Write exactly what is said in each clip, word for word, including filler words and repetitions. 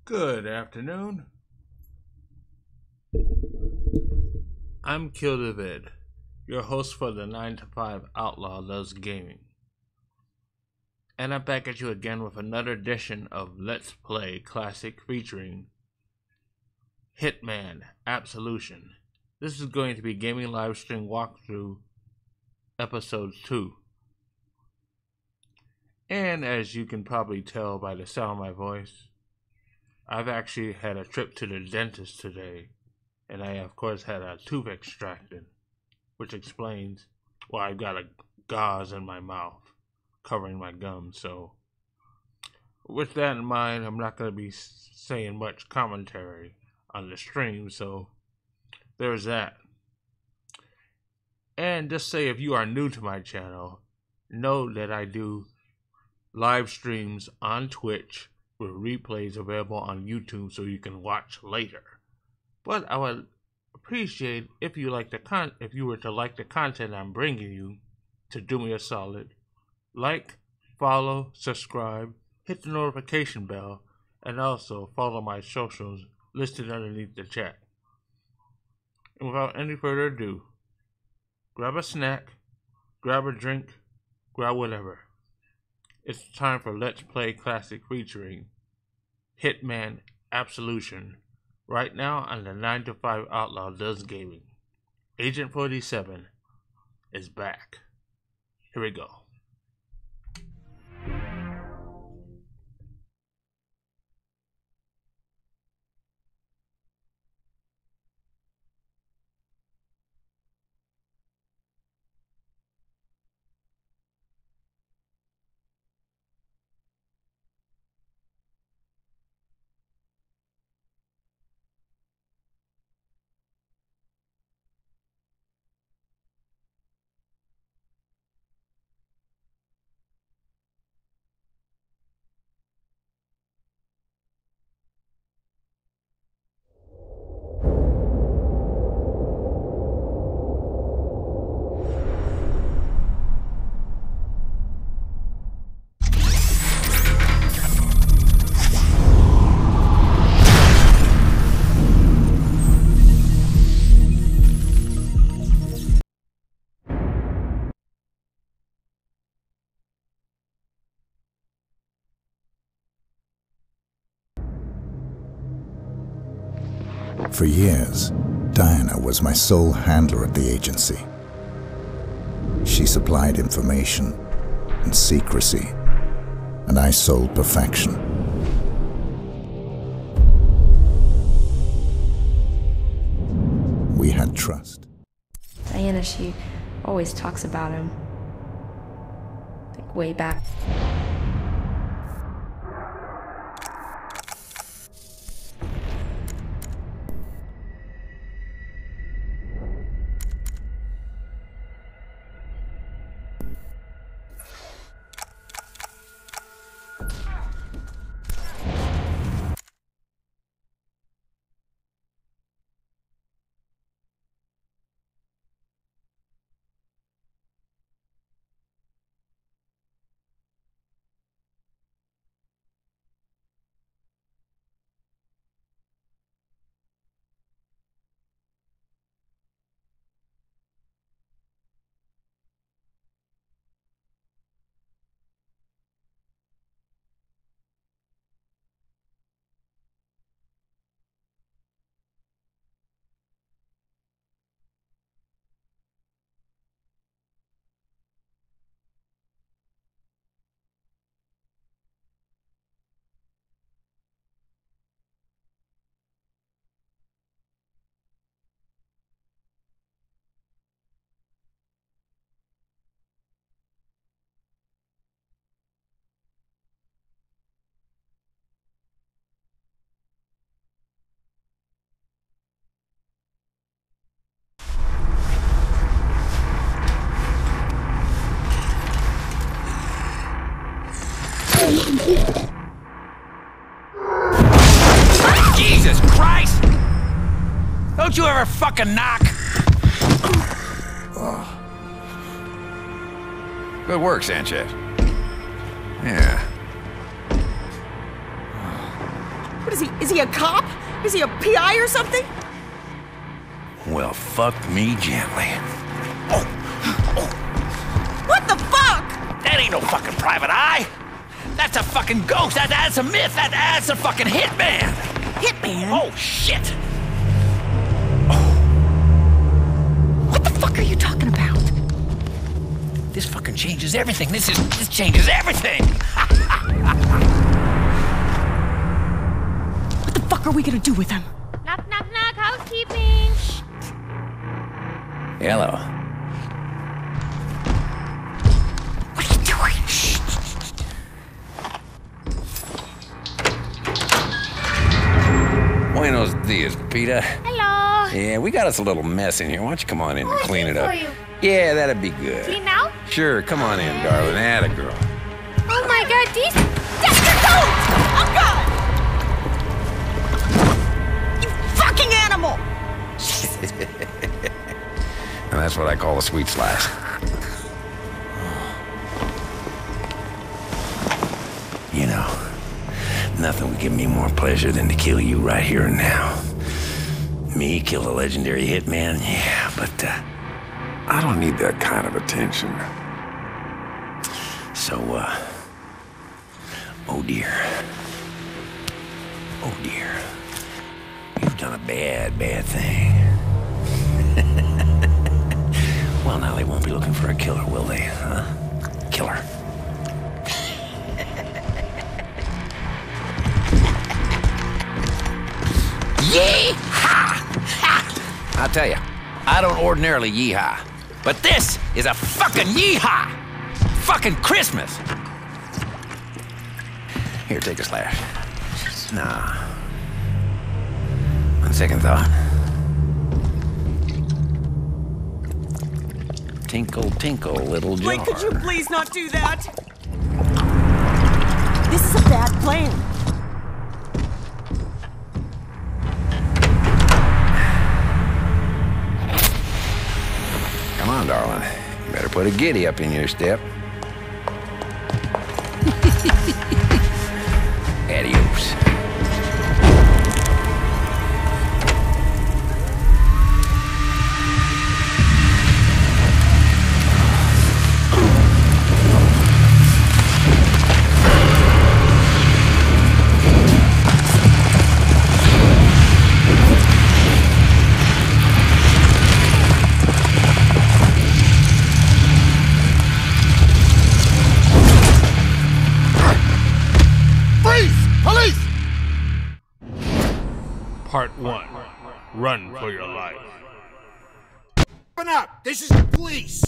Good afternoon. I'm Kildavid, your host for the nine to five Outlaw Loves Gaming. And I'm back at you again with another edition of Let's Play Classic featuring Hitman, Absolution. This is going to be Gaming Livestream Walkthrough Episode two. And as you can probably tell by the sound of my voice, I've actually had a trip to the dentist today, and I of course had a tooth extracted, which explains why I've got a gauze in my mouth covering my gums. So with that in mind, I'm not going to be saying much commentary on the stream, so there's that. And just say, if you are new to my channel, know that I do live streams on Twitch with replays available on YouTube so you can watch later. But I would appreciate if you like the con if you were to like the content I'm bringing you, to do me a solid, like, follow, subscribe, hit the notification bell, and also follow my socials listed underneath the chat. And without any further ado, grab a snack, grab a drink, grab whatever. It's time for Let's Play Classic featuring Hitman, Absolution, right now on the nine to five Outlaw Does Gaming. Agent forty-seven is back. Here we go. For years, Diana was my sole handler at the agency. She supplied information and secrecy, and I sold perfection. We had trust. Diana, she always talks about him. Like way back. Jesus Christ! Don't you ever fucking knock? Good work, Sanchez. Yeah. Is he, is he a cop? Is he a P I or something? Well, fuck me gently. What the fuck? That ain't no fucking private eye. That's a fucking ghost. That, that's a myth. That, that's a fucking hitman. Hitman? Oh, shit. What the fuck are you talking about? This fucking changes everything. This is, this changes everything. What the fuck are we gonna do with him? Knock, knock, knock, housekeeping. Hello. What are you doing? Shh. Buenos dias, Peter. Hello. Yeah, we got us a little mess in here. Why don't you come on in and clean it up? For you. Yeah, that'd be good. Clean now? Sure, come on in, darling. Atta girl. Oh my god, these... That's the goat! Oh god! You fucking animal! And that's what I call a sweet slice. You know, nothing would give me more pleasure than to kill you right here and now. Me kill a legendary hitman? Yeah, but uh, I don't need that kind of attention. So, uh... oh dear. Oh dear. You've done a bad, bad thing. Well, now they won't be looking for a killer, will they, huh? Killer. Yee-haw! I'll tell you, I don't ordinarily yee-haw, but this is a fucking yee-haw! Fucking Christmas! Here, take a slash. Nah. On second thought. Tinkle, tinkle, little jar. Wait, could you please not do that? This is a bad plan. Come on, darling. You better put a giddy up in your step. Adios. Part one. Run for your life. Open up! This is the police!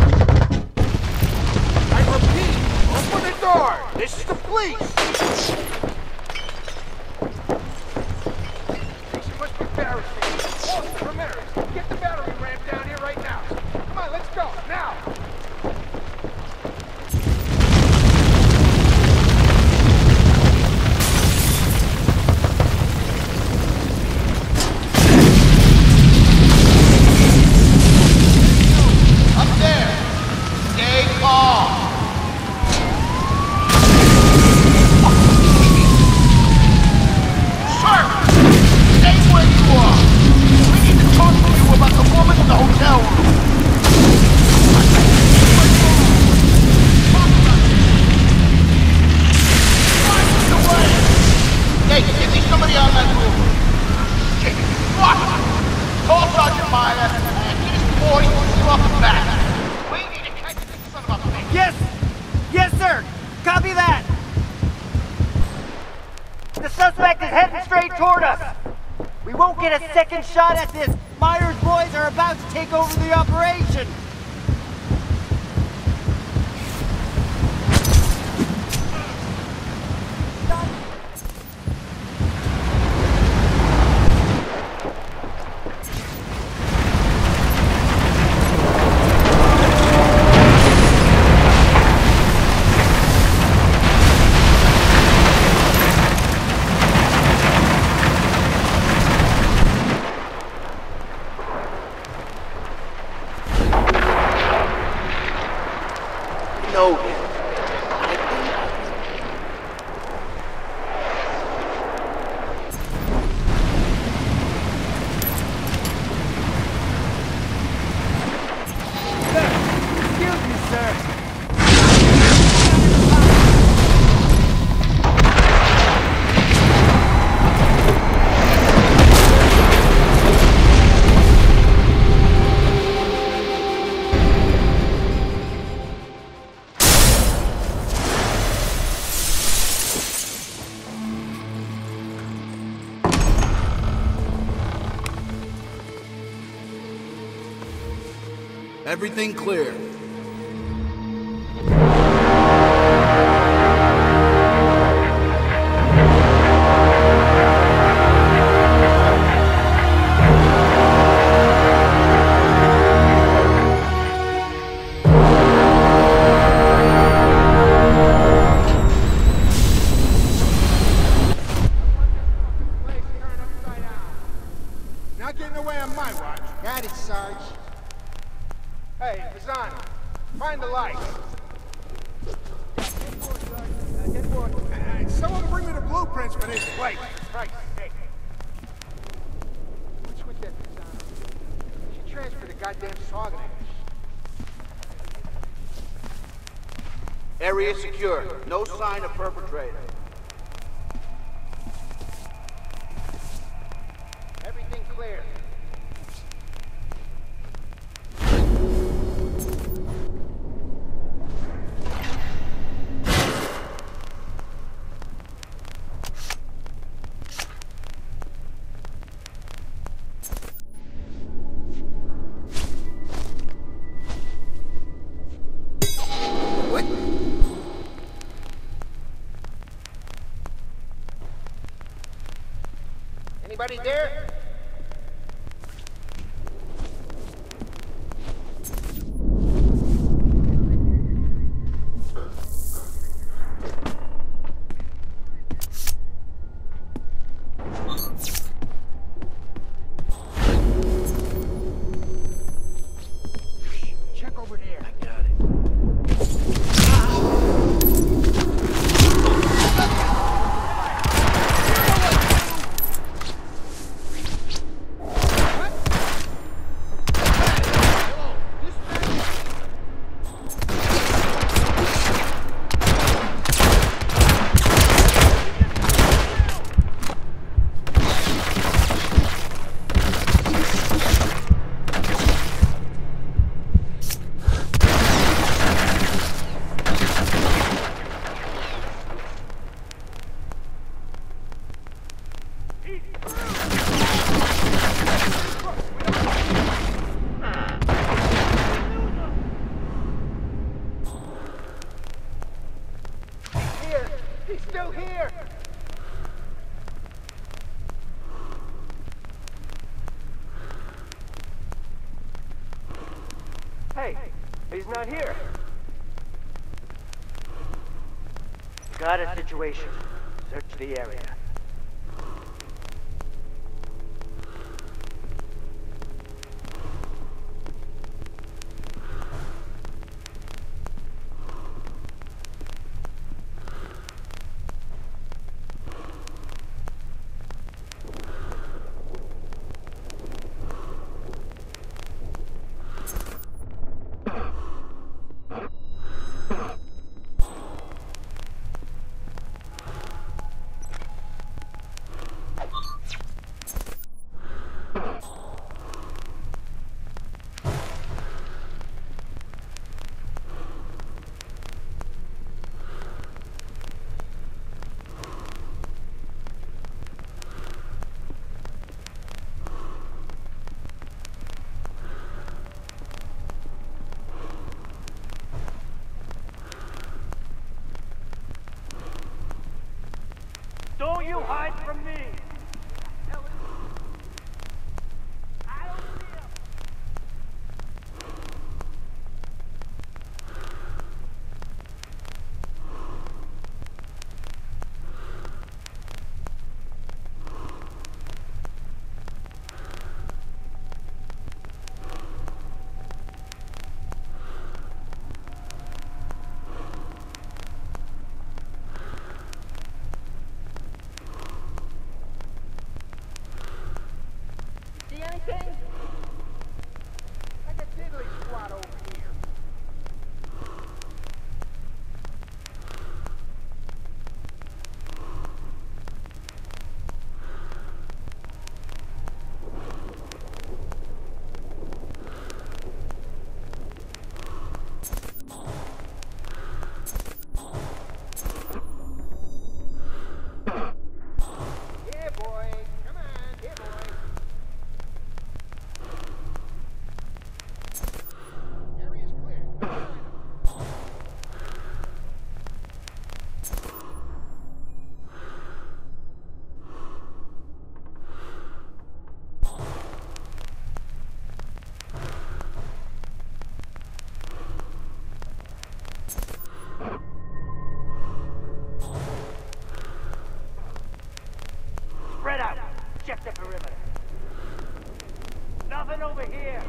I repeat, open the door! This is the police! This must be battery station. Oh, Ramirez, get the battery ramp down here right now. Come on, let's go, now! Yes! Yes, sir! Copy that! The suspect is heading straight toward us! We won't get a second shot at this! Myers boys are about to take over the operation! Everything clear. Not getting away on my watch. Got it, Sarge. Hey, Pisani, find the lights. Hey, someone bring me the blueprints for this place. Right, hey. What's with that, Pisani? She transferred the goddamn saga. Area secure. No sign of perpetrator. Everything clear. Anybody there? Check over there. I got it. Here! He's still here! Hey, he's not here. Got a situation. Search the area. Don't you hide from me! I don't see him! Check the perimeter. Nothing over here.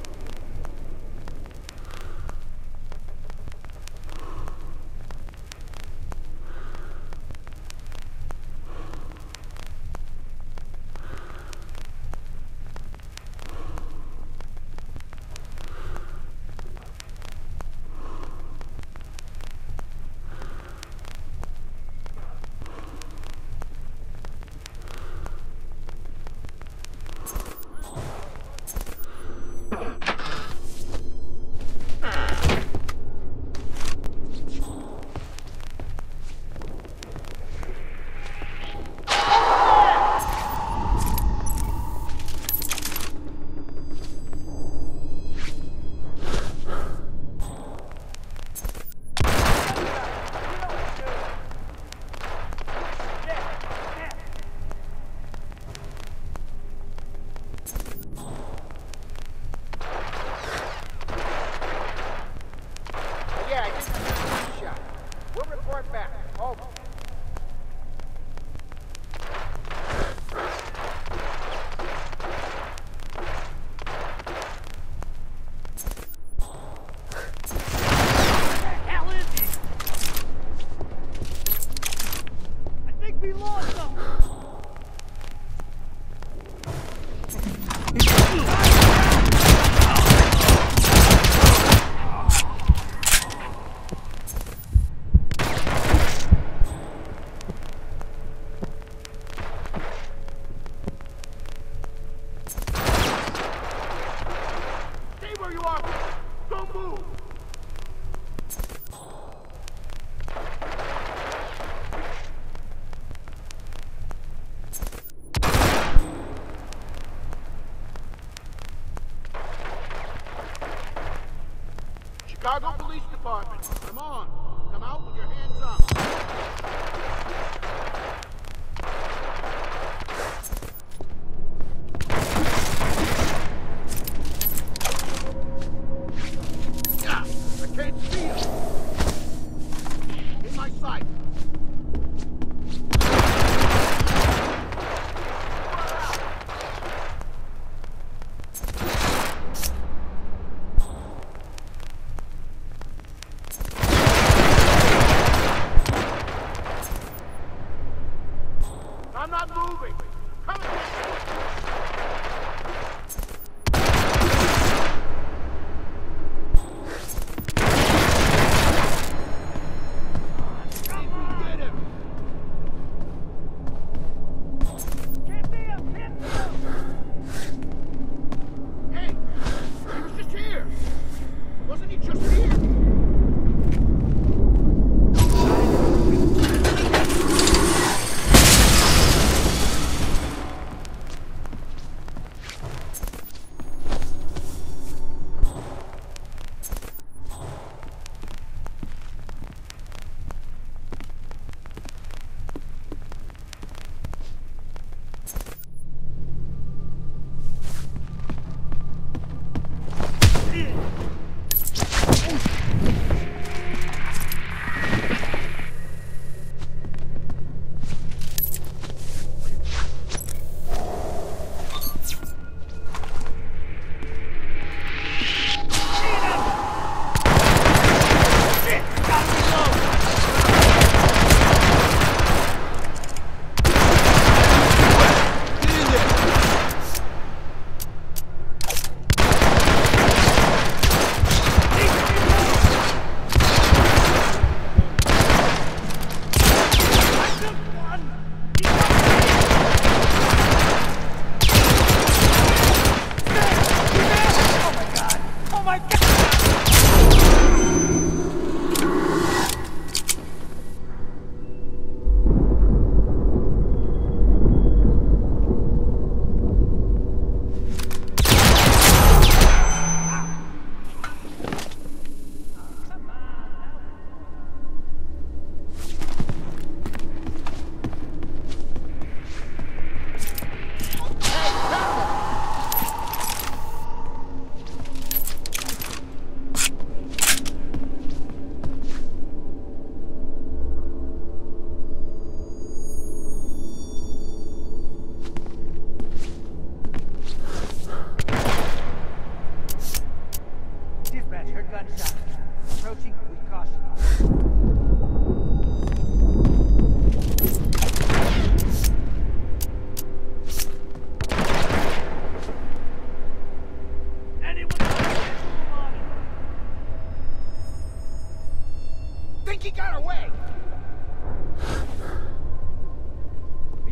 Chicago Police Department, come on. Come out with your hands up. Yeah, I can't see you. In my sight. I'm not moving. Come and get me. Hey, we did him. Can't see him. Can't see him. Hey, he was just here. Wasn't he just here?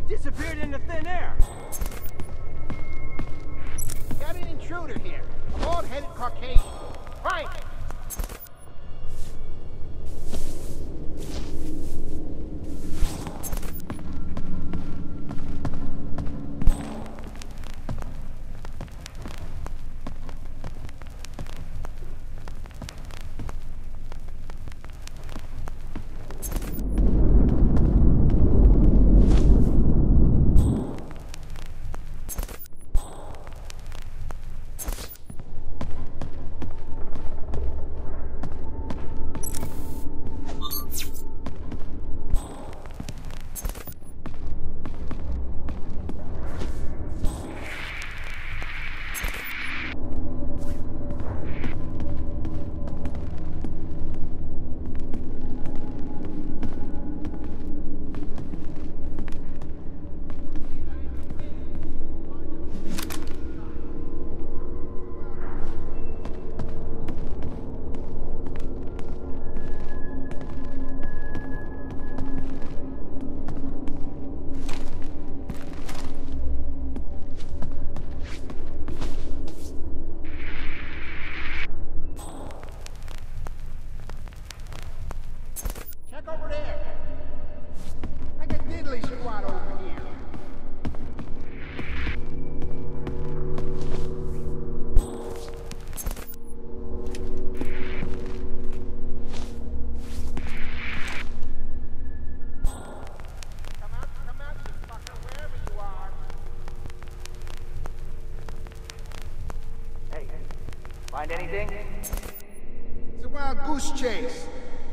disappeared into thin air. Got an intruder here. A bald-headed Caucasian. Find him. Over there. I got diddly squad over here. Come out, come out, you fucker, wherever you are. Hey, find anything? It's a wild goose chase.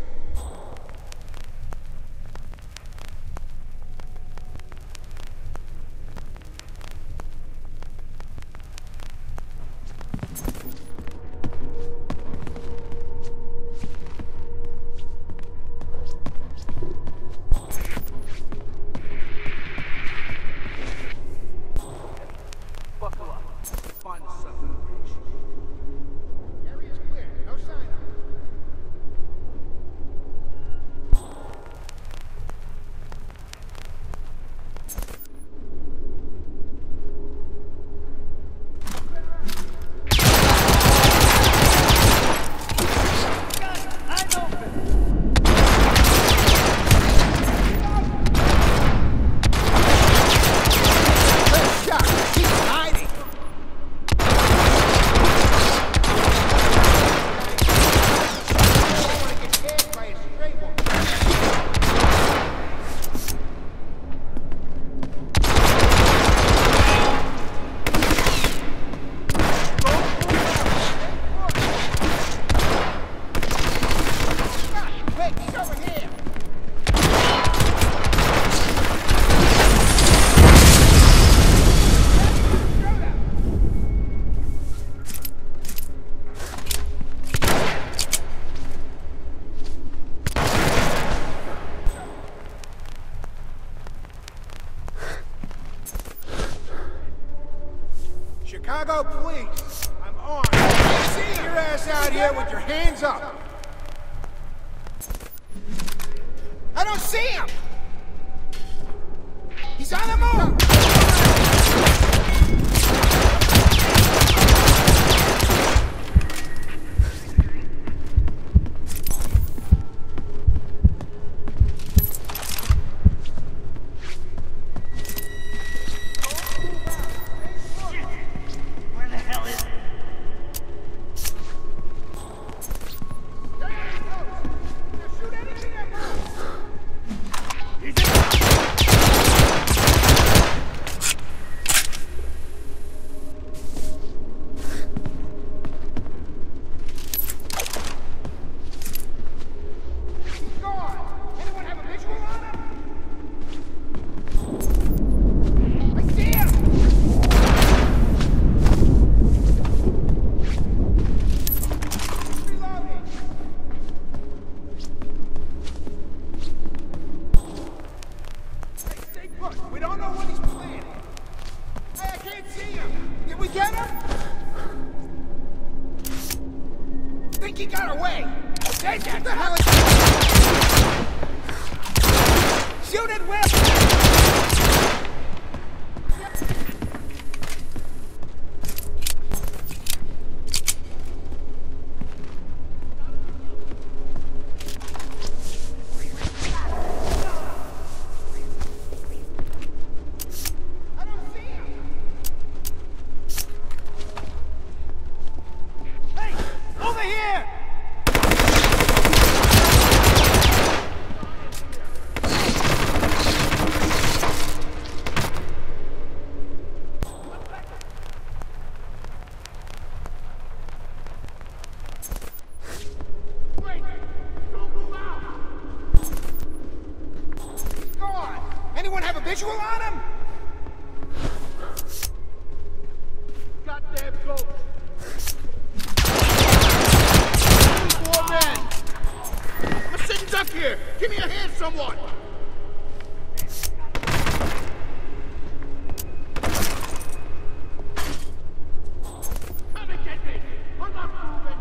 Area's clear. No sign of it. Chicago police, I'm armed. See your ass out here with your hands up. I don't see him. He's on the move. Think he got away? Take what the hell is... Shoot it, Whip! someone! Come and get me! I'm not moving!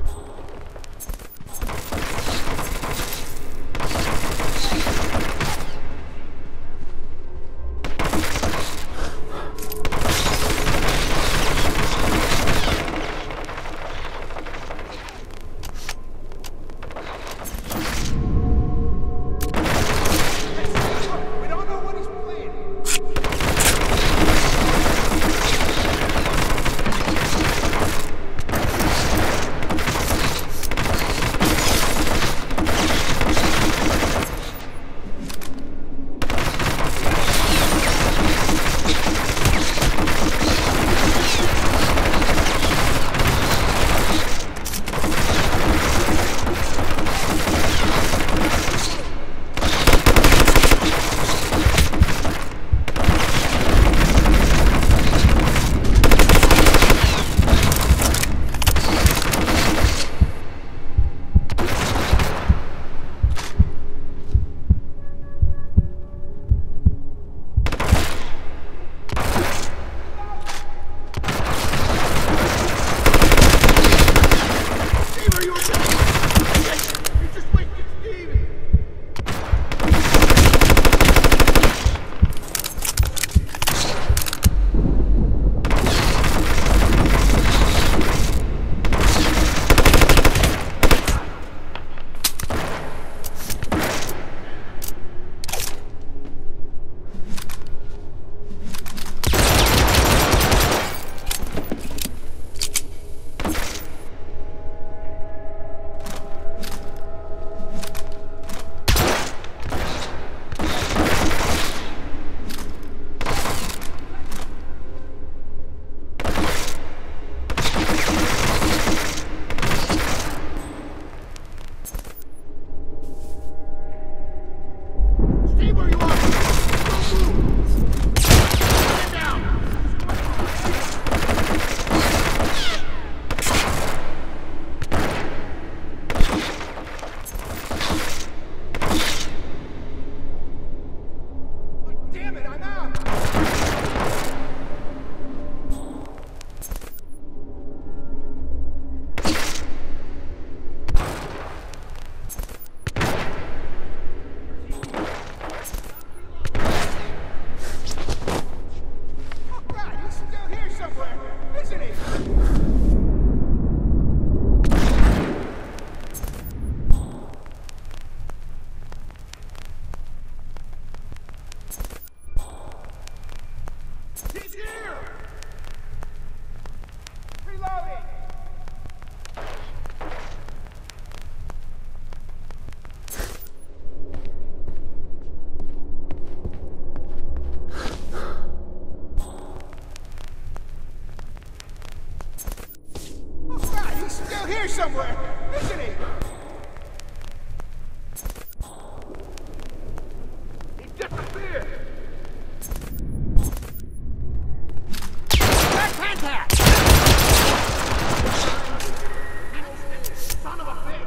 Somewhere, isn't he? He disappeared. Back contact. Son of a bitch.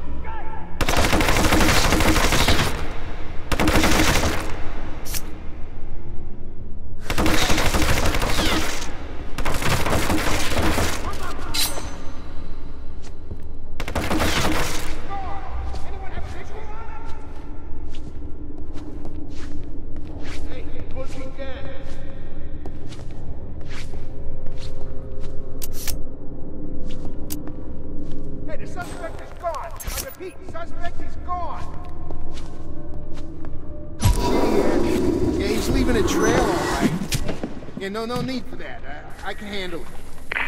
No, no need for that. I, I can handle it.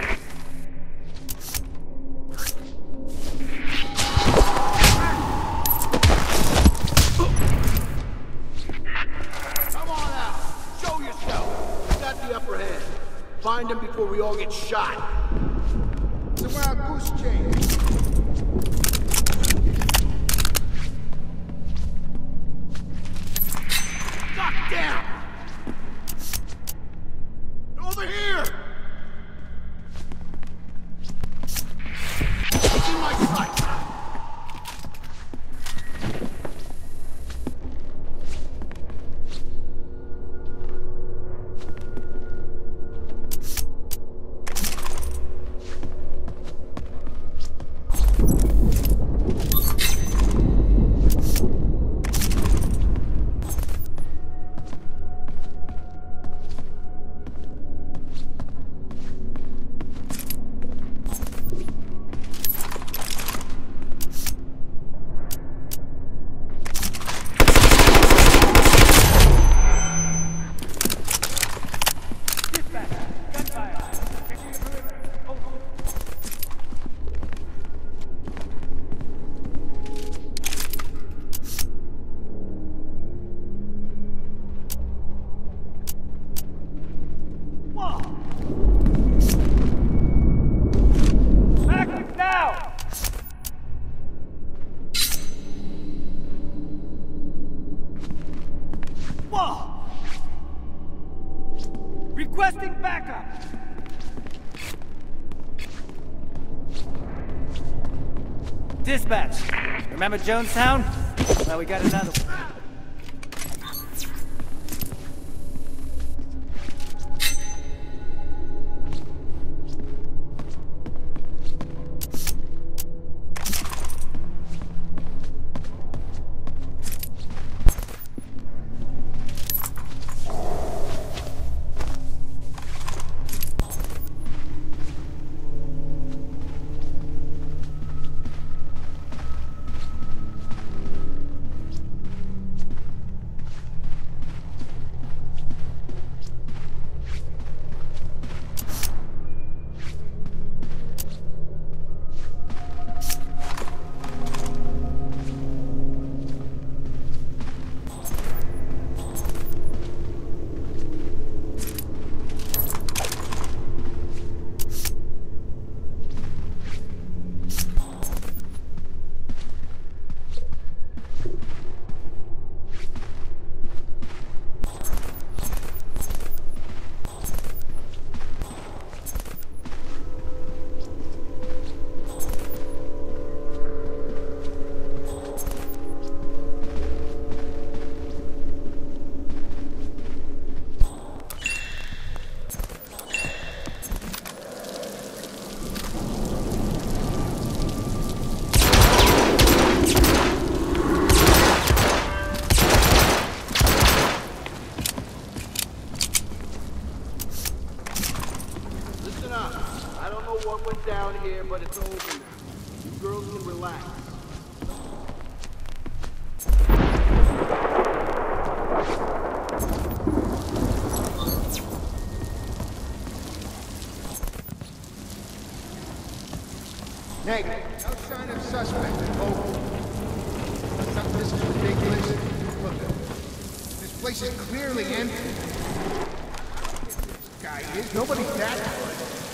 Come on out. Show yourself. You got the upper hand. Find him before we all get shot. It's a wild goose chase. Knock down. Over here! It's in my sight! Requesting backup! Dispatch, remember Jonestown? Well, we got another one. But it's over now. You girls can relax. Negative. No sign of suspect. Over. Something this is ridiculous. Look, this place is clearly empty. This guy is. Nobody's that good.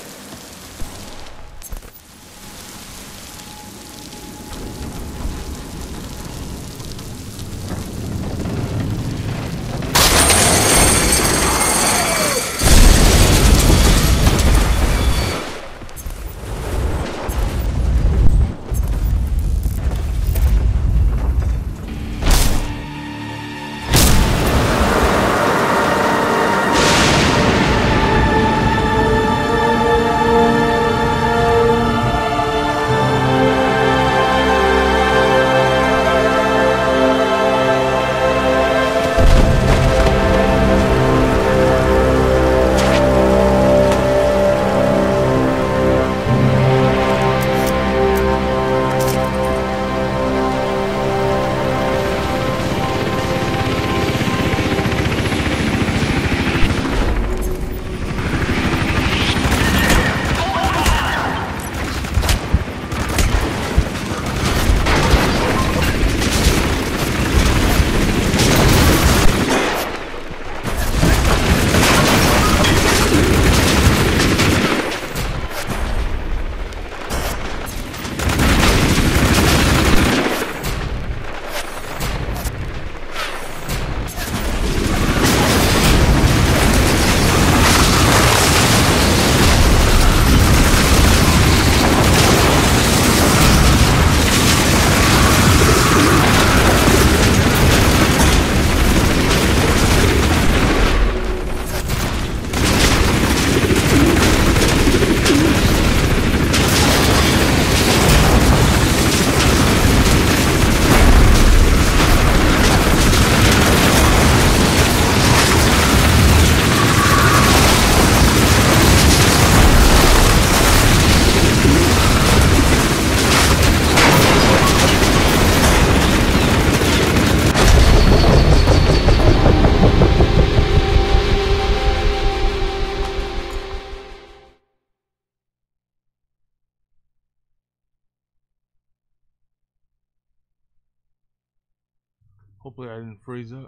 Hopefully I didn't freeze up.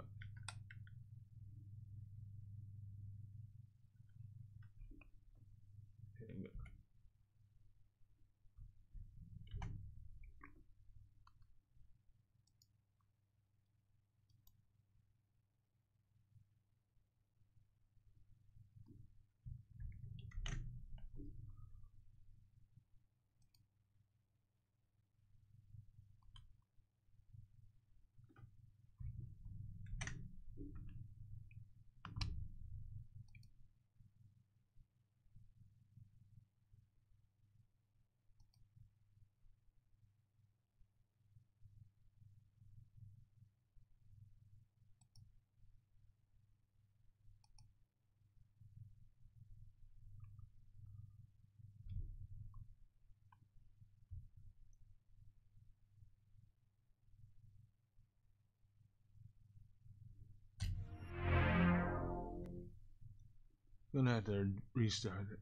Gonna have to restart it.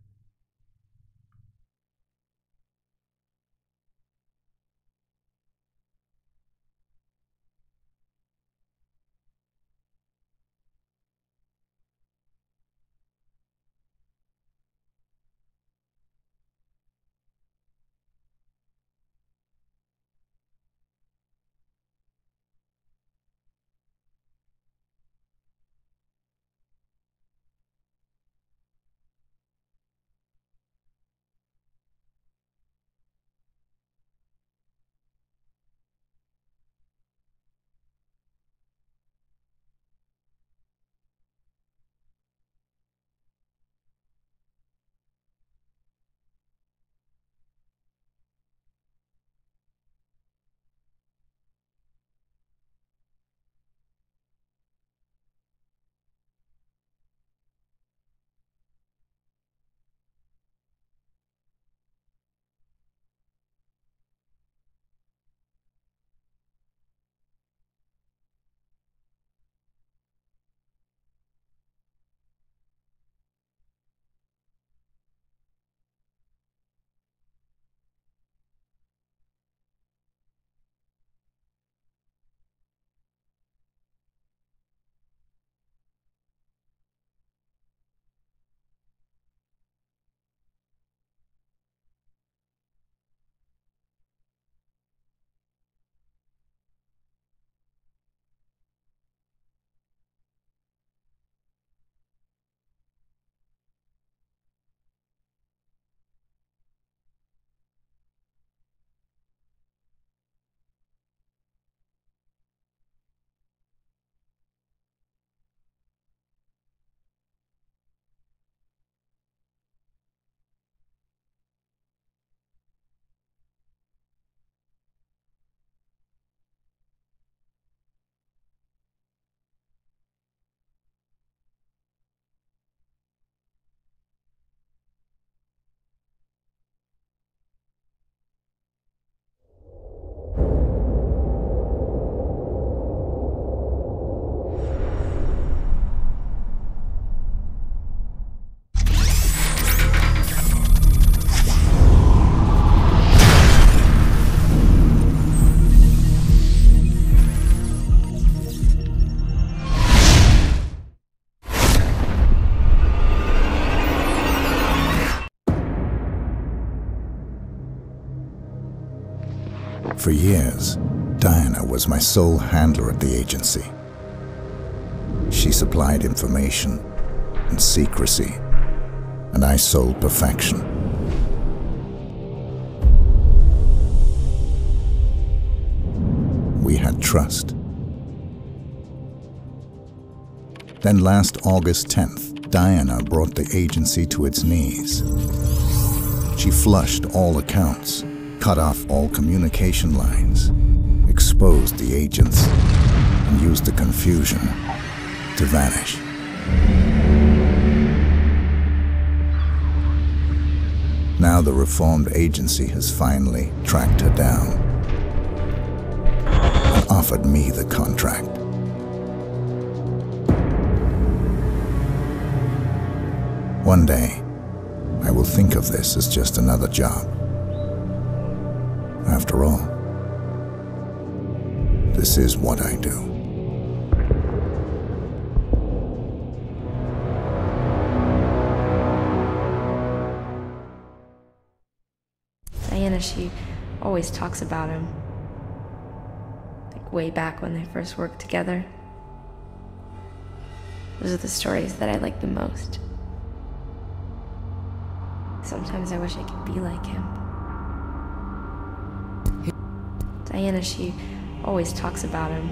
For years, Diana was my sole handler at the agency. She supplied information and secrecy, and I sold perfection. We had trust. Then last August tenth, Diana brought the agency to its knees. She flushed all accounts, cut off all communication lines, exposed the agents, and used the confusion to vanish. Now the reformed agency has finally tracked her down and offered me the contract. One day, I will think of this as just another job. After all, this is what I do. Diana, she always talks about him. Like way back when they first worked together. Those are the stories that I like the most. Sometimes I wish I could be like him. Diana, she always talks about him.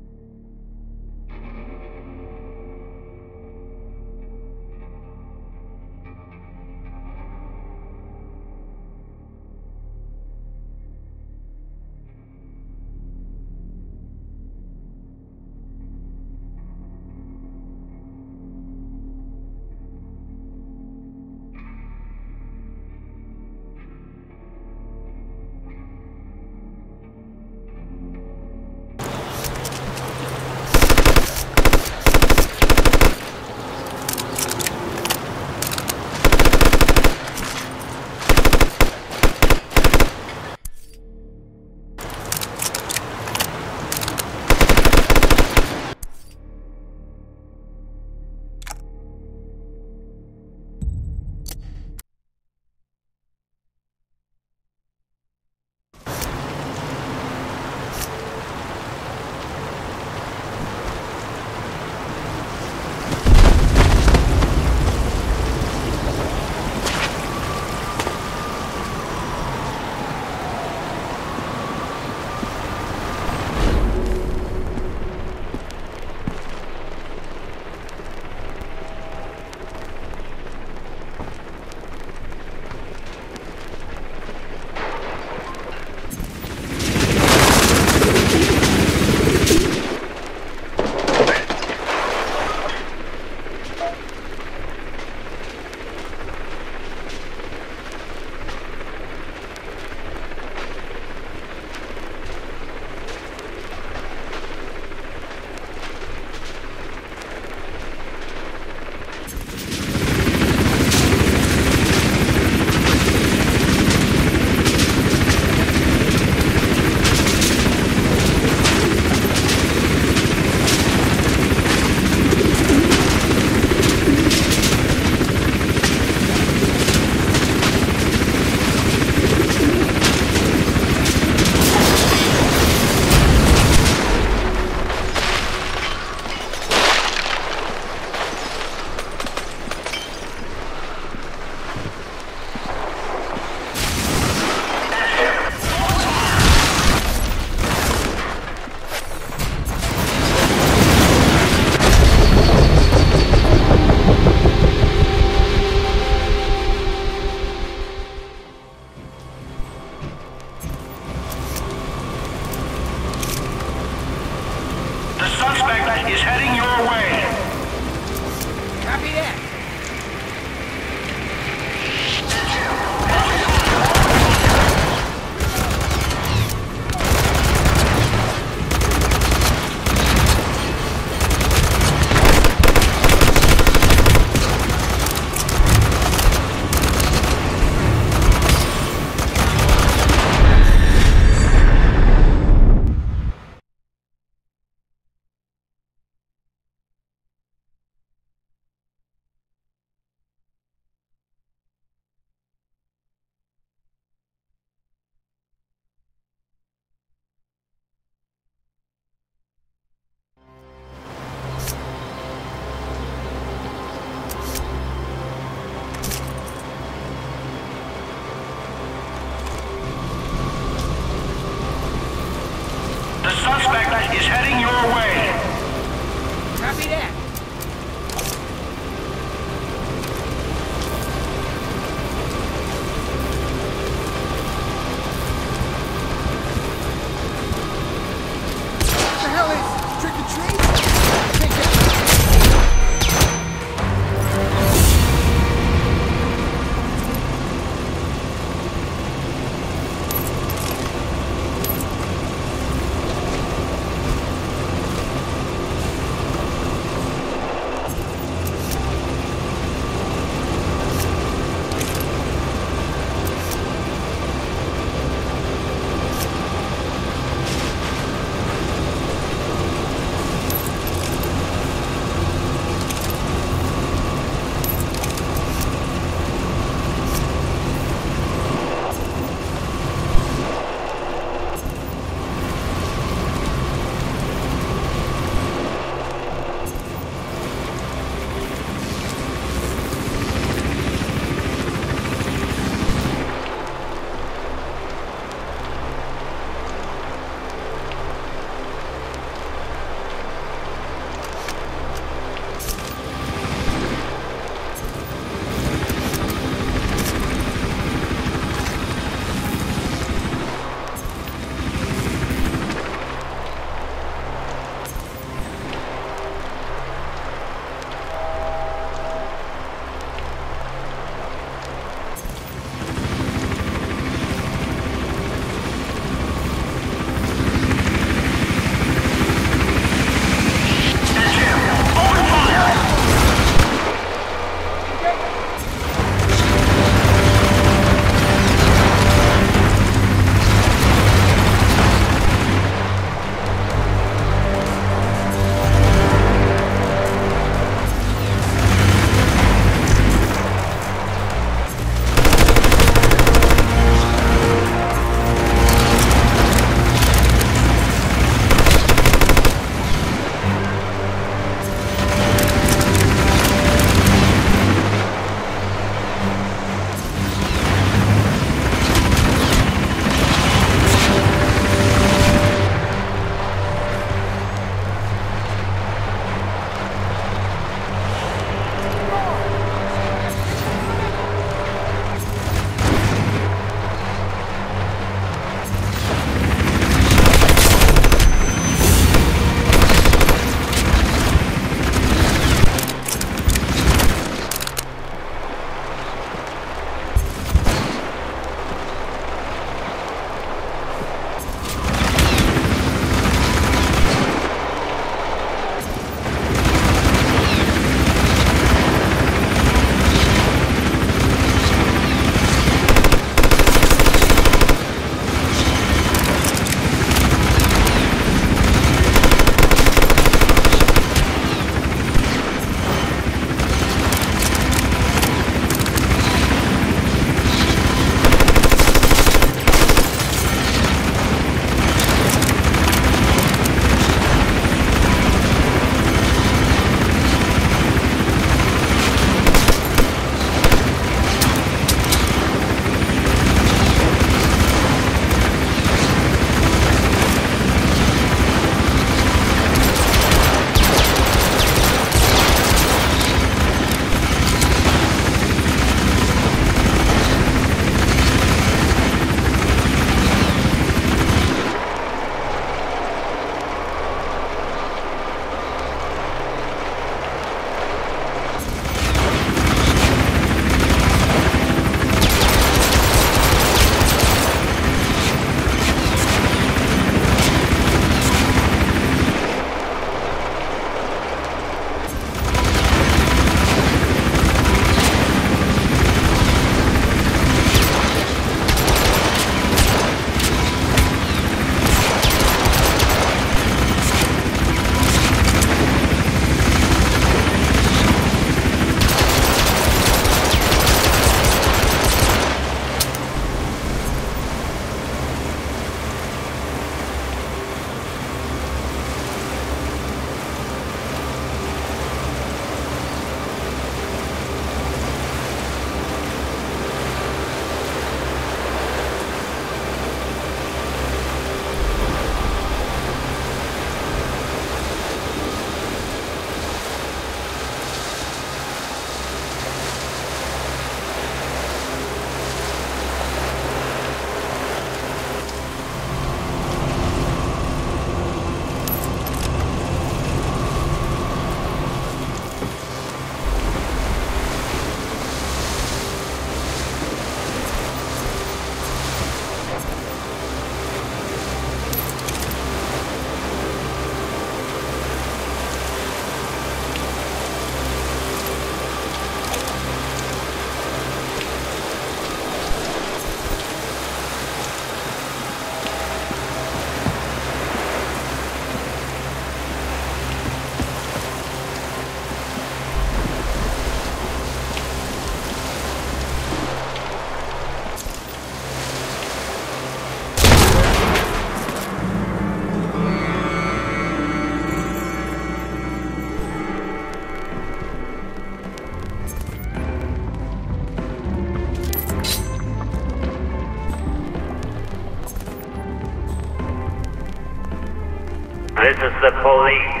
This is the police.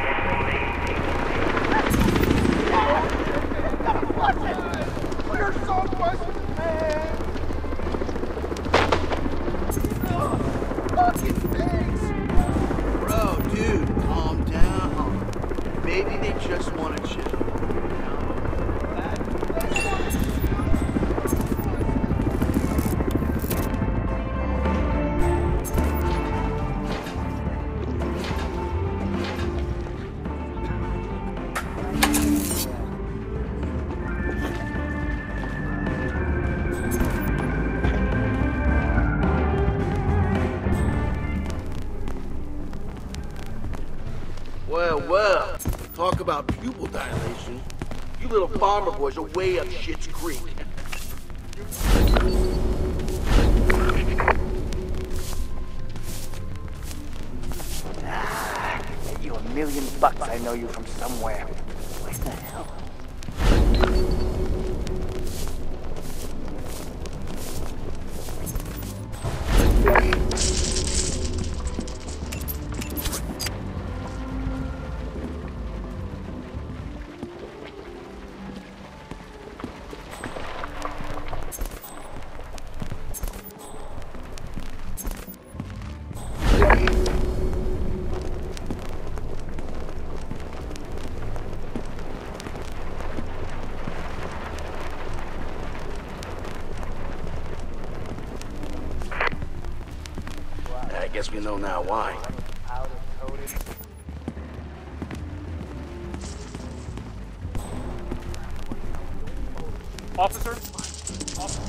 You're so busted, man! Oh, fucking thanks! Bro, dude, calm down. Maybe they just want to chill. Well, well, talk about pupil dilation. You little farmer boys are way up shit's creek. Ah, get you a million bucks, I know you from somewhere. Where the hell? I guess we know now why. Officer? Officer?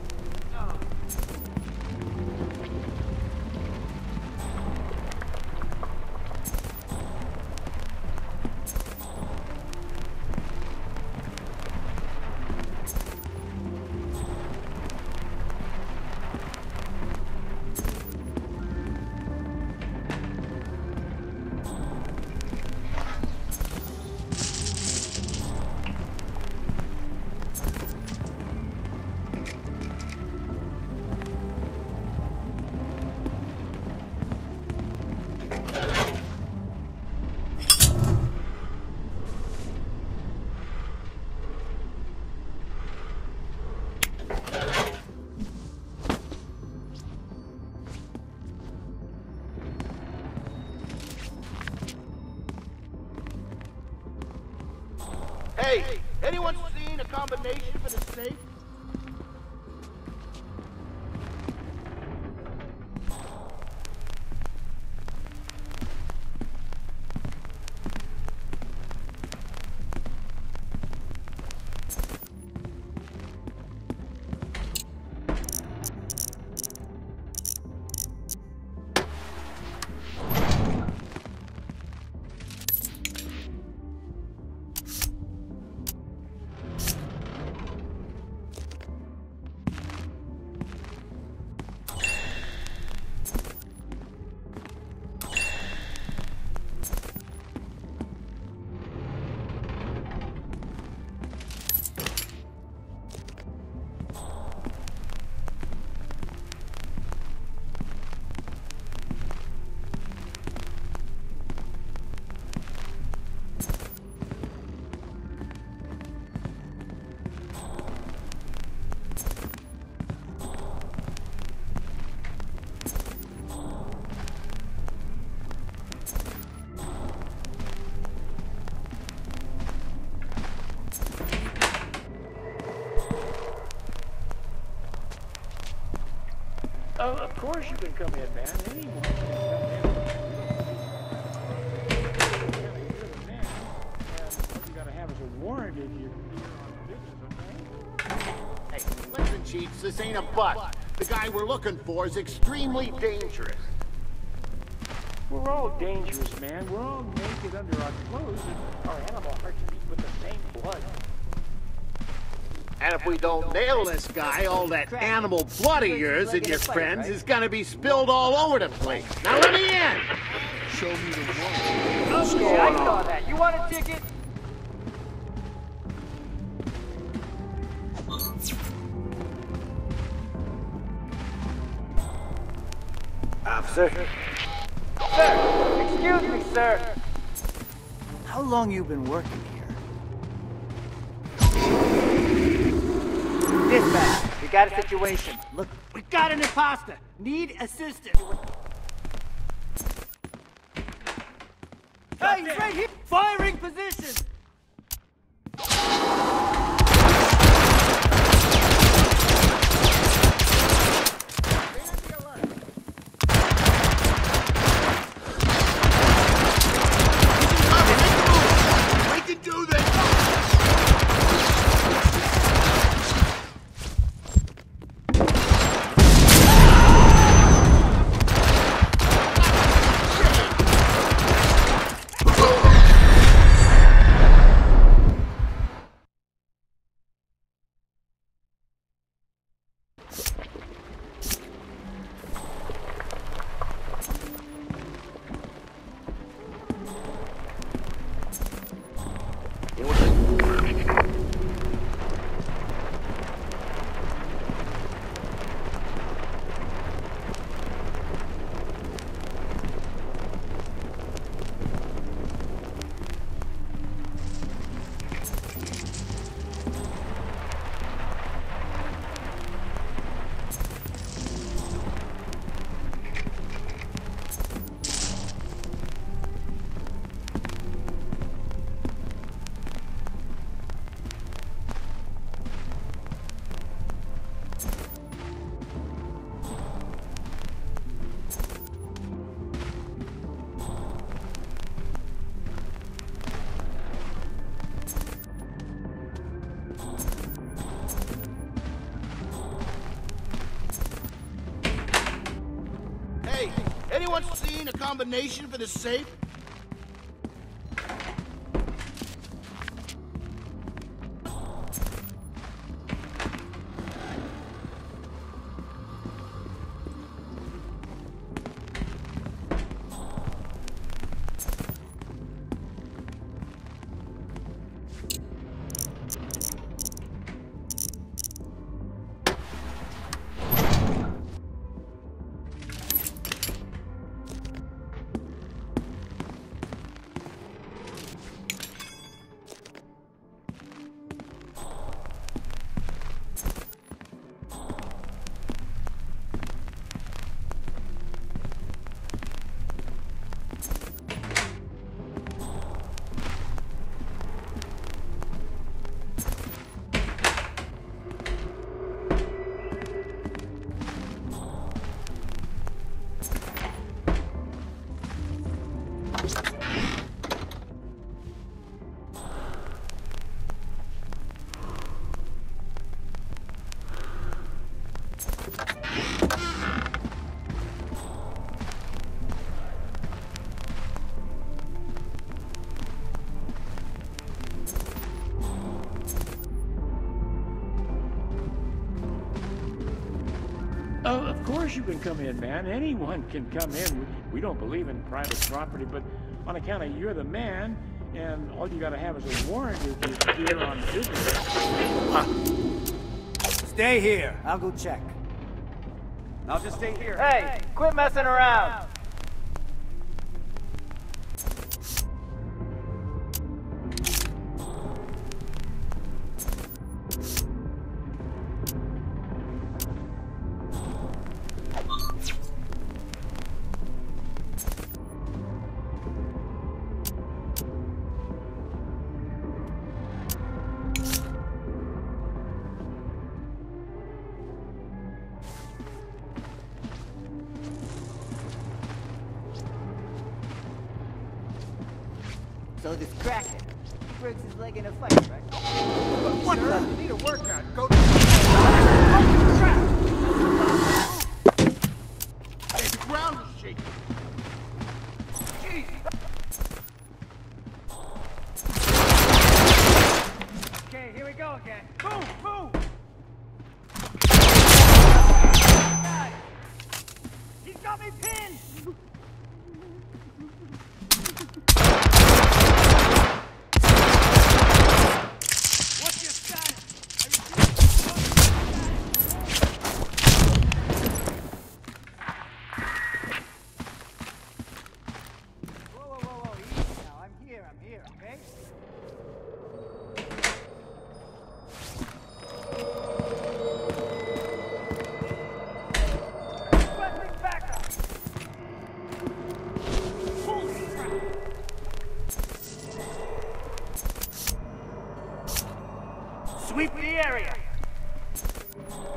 Hey, anyone seen a combination for the safe? Oh, of course you can come in, man. Anyone can come in. You're the man, and what you gotta have is a warrant if you're here on business, okay? Hey, listen, Chiefs, this ain't a butt. The guy we're looking for is extremely dangerous. We're all dangerous, man. We're all naked under our clothes, and our animal hearts beat with the same blood. And if we don't nail this guy, all that animal blood of yours and your friends is gonna be spilled all over the place. Now let me in! Show me the one. Okay, I saw that. You want a ticket? Officer? Sir, excuse me, sir. How long you been working here? Dispatch, we got a situation. Look, we got an imposter. Need assistance. Hey, he's right here. Firing position. Anyone seen a combination for the safe? Oh, of course you can come in, man. Anyone can come in. We, we don't believe in private property, but on account of you're the man, and all you gotta have is a warrant if you're here on business. Stay here. I'll go check. I'll just stay here. Hey, quit messing around. So this cracker, he breaks his leg in a fight, right? Look, what the? You need a workout. Go to Hey, the ground is shaking. Jeez. Okay, here we go again. Move, move. God. He's got me pinned. What's your status? Are you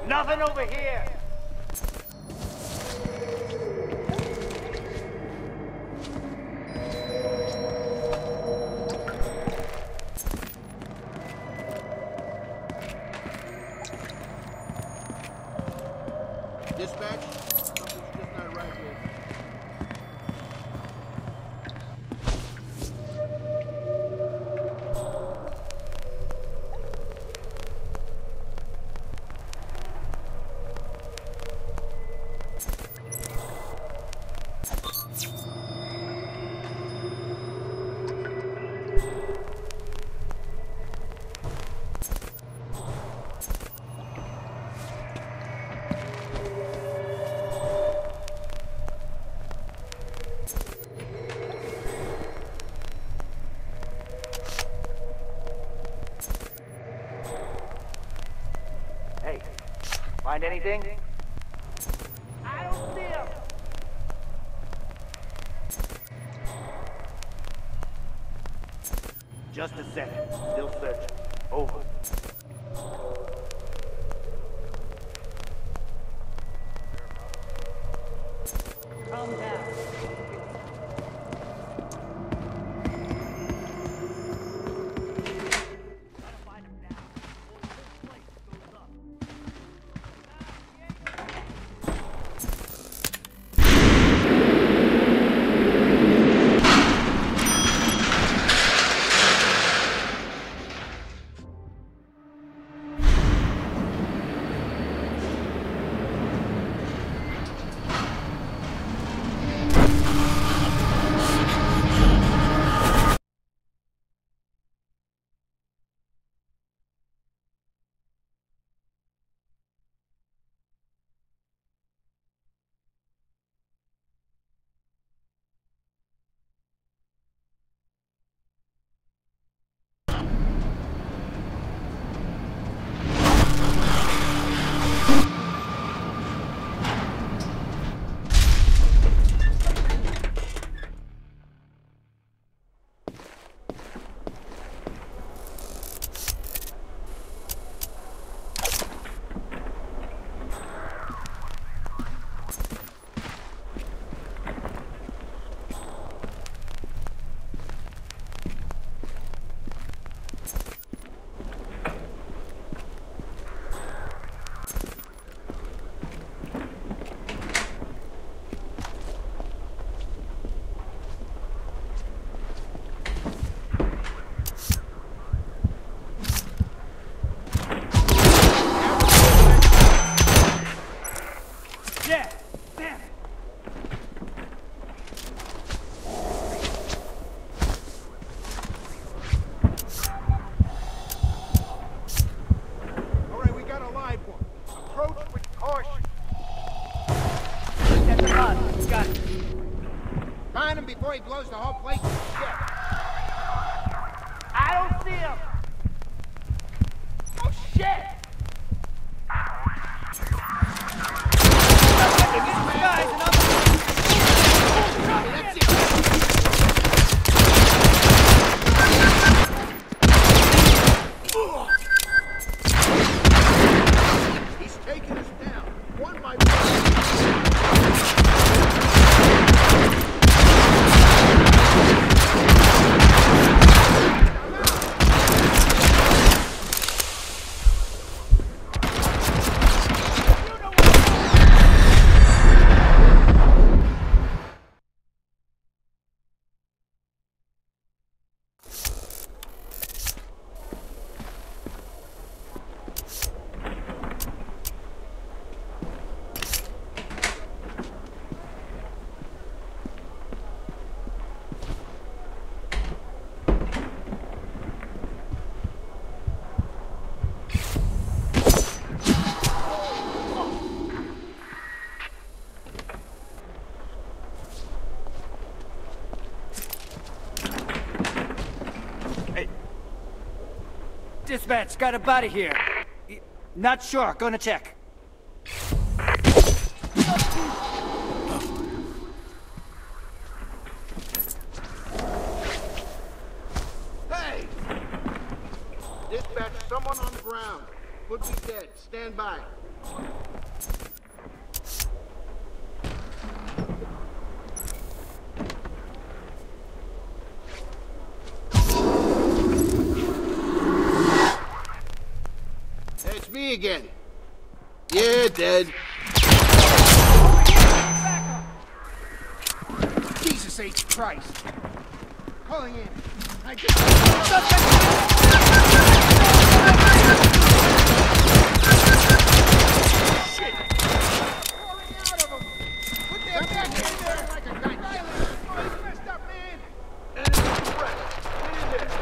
Nothing over here. Dispatch, something's just not right here. Find anything? I don't see him. Just a second. Still searching. Over. Calm down. Before he blows the whole place to shit. I don't see him. Oh shit! He's taking us down, one by one. Dispatch, got a body here. Not sure, gonna check. Hey! Dispatch, someone on the ground. Could be dead. Stand by. It's me again. Yeah, dead. Jesus H. Christ. Calling in. I just... Shit! Pouring out of them. Put their back in there like a guy. Oh, he's messed up, man. Enemy threat. Get in there.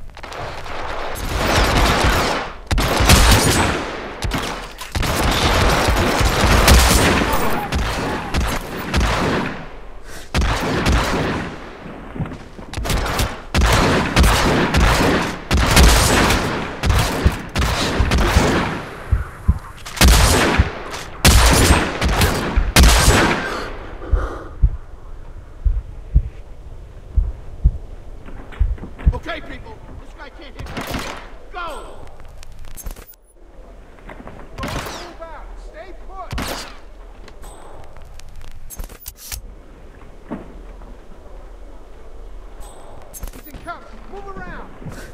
Okay, people. This guy can't hit me. Go! Don't move out. Stay put. He's in cover. Move around.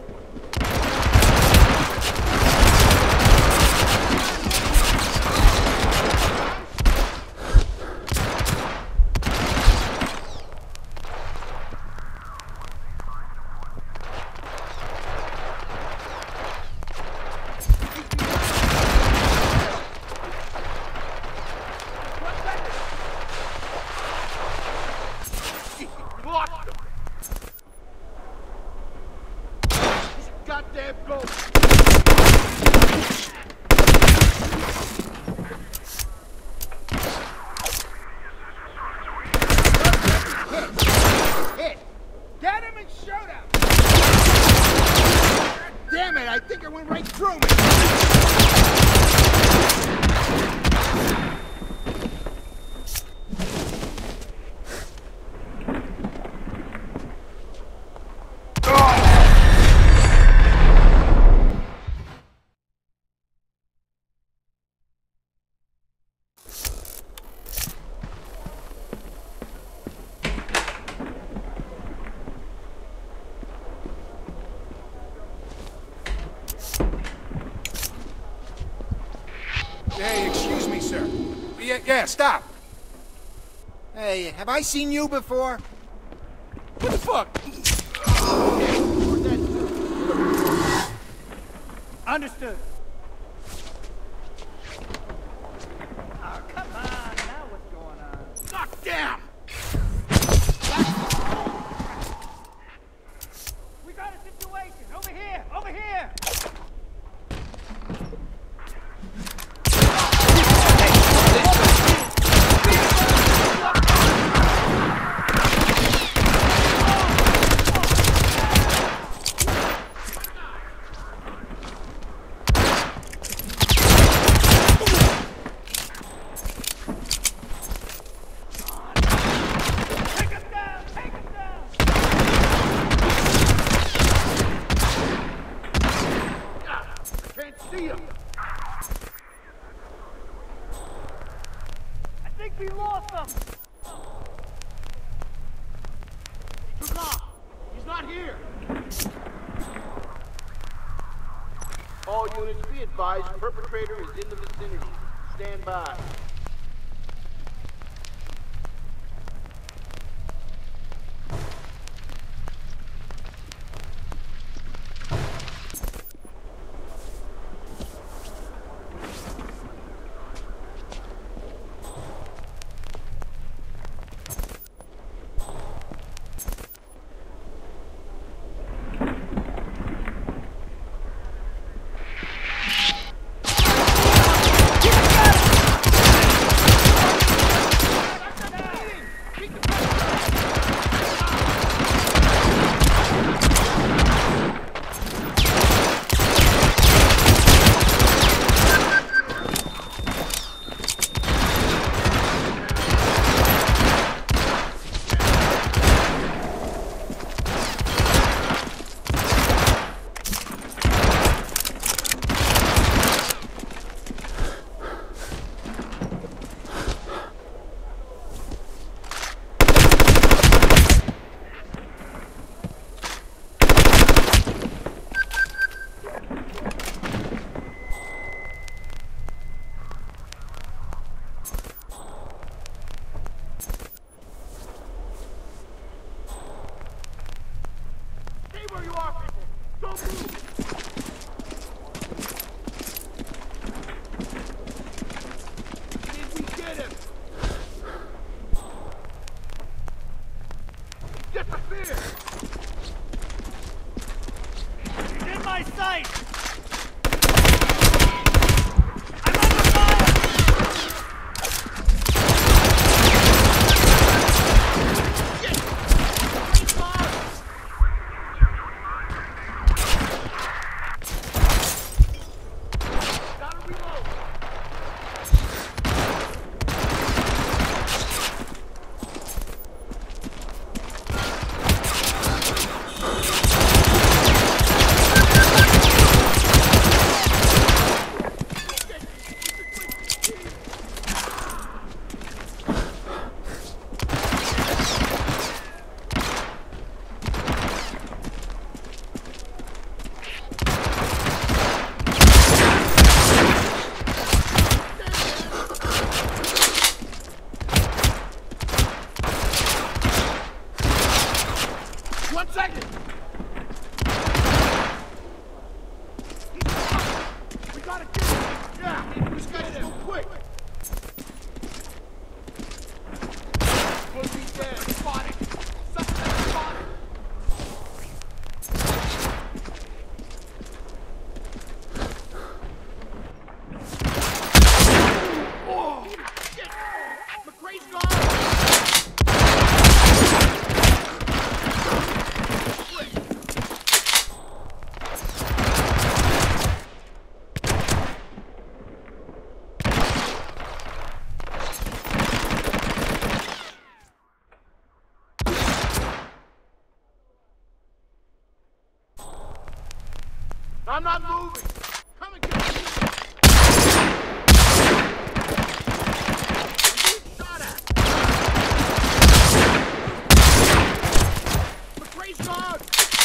Lost him. This goddamn goat. Hit. Get him and shoot him. Damn it, I think I went right through me. Hey, excuse me, sir. Yeah, yeah, stop. Hey, have I seen you before? What the fuck? Understood. Oh, come on. Now what's going on? God damn! We got a situation. Over here. Over here. See him. I think we lost him. He took off. He's not here. All units be advised, perpetrator is in the vicinity. Stand by. here! He's in my sight! I'm not moving. Come and get me. I'm being shot at. McRae's gone.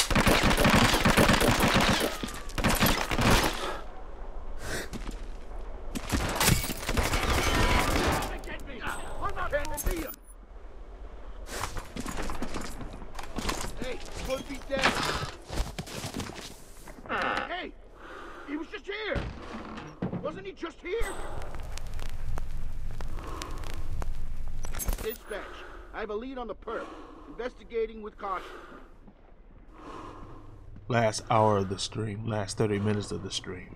Come and get me. I'm not can't see him. Hey, could be dead. Hey, he was just here. Wasn't he just here? Dispatch, I have a lead on the perp. Investigating with caution. Last hour of the stream, last thirty minutes of the stream.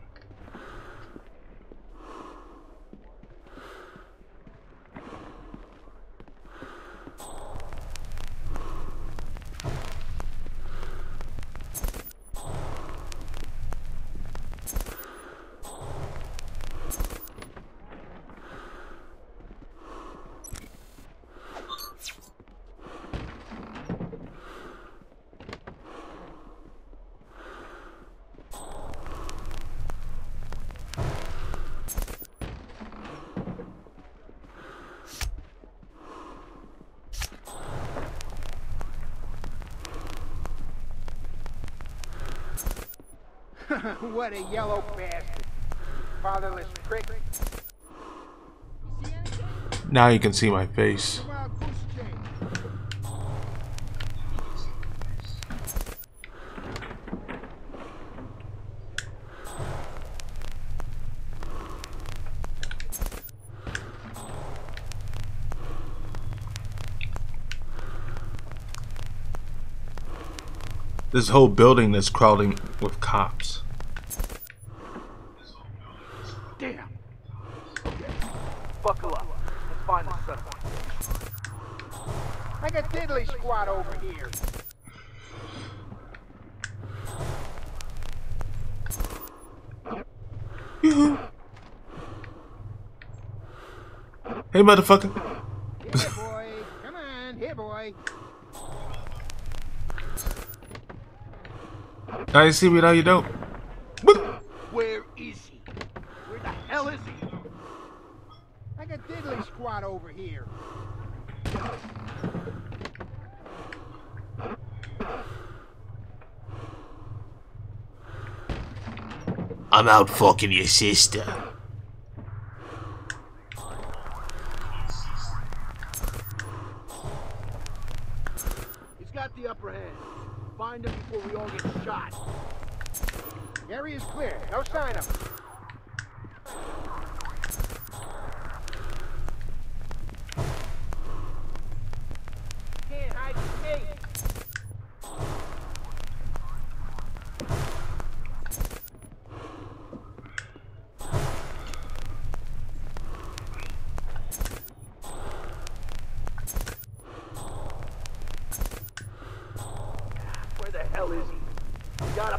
What a yellow bastard. Fatherless prick. Now you can see my face. This whole building is crowding with cops. Damn. Okay. Buckle up. Let's find the son of I got diddly squad over here. Yoo-hoo. Hey, motherfucker. Here, boy. Come on. Here, boy. Now you see me, now you don't. Where is he? Where the hell is he? I got diddly squad over here. I'm out fucking your sister. He's got the upper hand. Find him before we all get shot. The area is clear. No sign of him. Can't hide from me.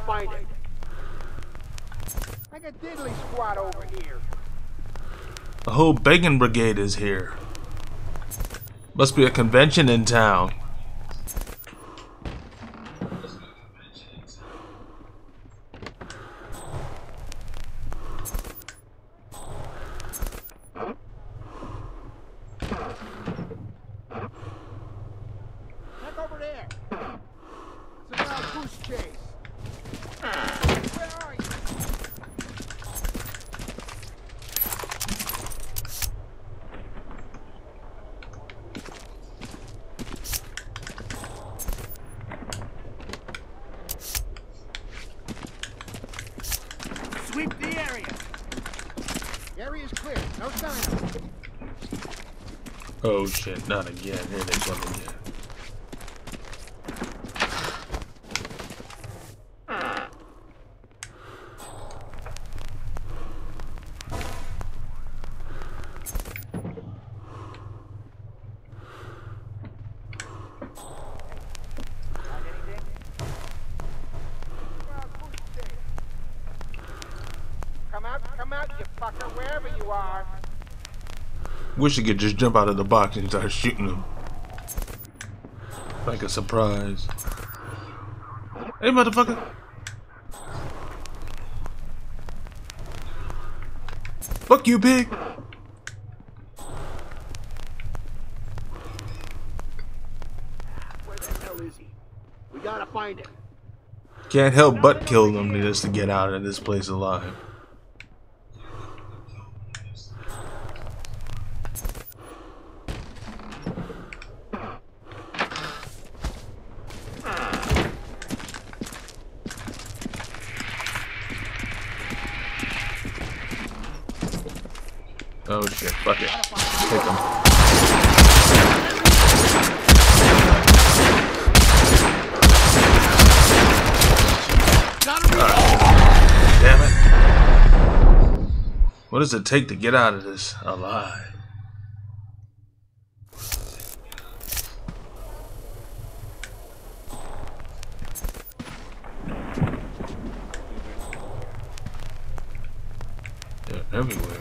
find it. Like a diddly squad over here. The whole begging brigade is here. Must be a convention in town. Look over there. It's a wild goose chase. Where are you? Sweep the area. The area's clear. No sign of it. Oh shit, not again. Here they come again. Come out, come out, you fucker, wherever you are. Wish you could just jump out of the box and start shooting them. Like a surprise. Hey, motherfucker. Fuck you, pig. Where the hell is he? We gotta find him. Can't help but kill them just to get out of this place alive. Oh shit, fuck it. Take them. Ah, damn it. What does it take to get out of this alive? They're everywhere.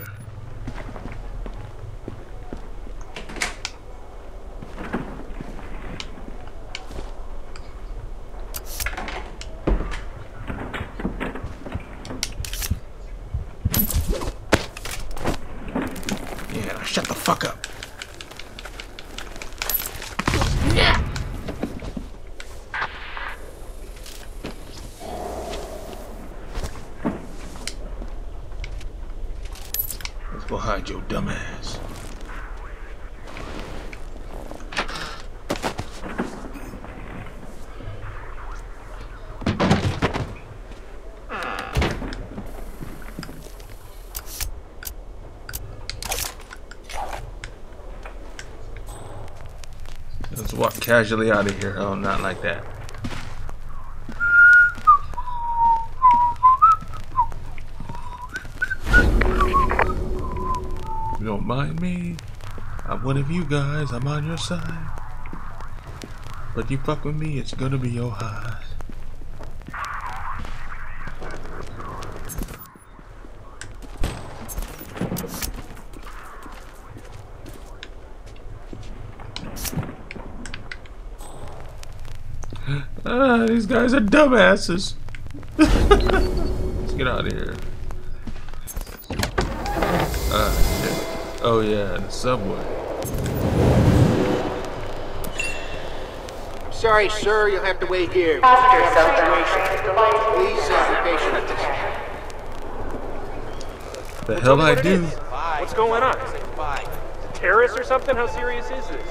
Shut the fuck up. Let's go hide your dumb ass. Let's walk casually out of here. Oh, not like that. You don't mind me? I'm one of you guys. I'm on your side. But you fuck with me, it's gonna be your high. Ah, these guys are dumbasses. Let's get out of here. Ah, shit. Oh yeah, the subway. I'm sorry, sir. You'll have to wait here. Please uh, be patient with this. The hell I do? What's going on? Terrorists or something? How serious is this?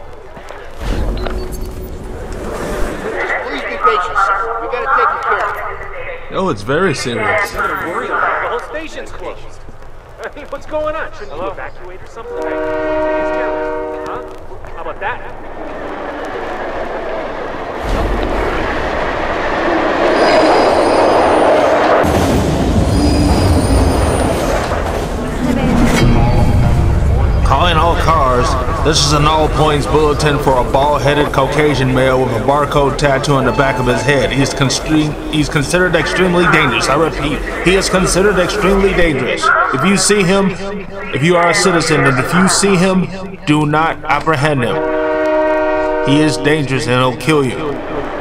Please be patient, sir. We gotta take it care of. Oh, it's very serious. The whole station's closed. I mean, what's going on? Shouldn't you evacuate or something? Hey, he's careless. Huh? How about that? Calling all cars. This is an all-points bulletin for a bald-headed Caucasian male with a barcode tattoo on the back of his head. He is constre- he's considered extremely dangerous. I repeat, he is considered extremely dangerous. If you see him, if you are a citizen, and if you see him, do not apprehend him. He is dangerous and he'll kill you.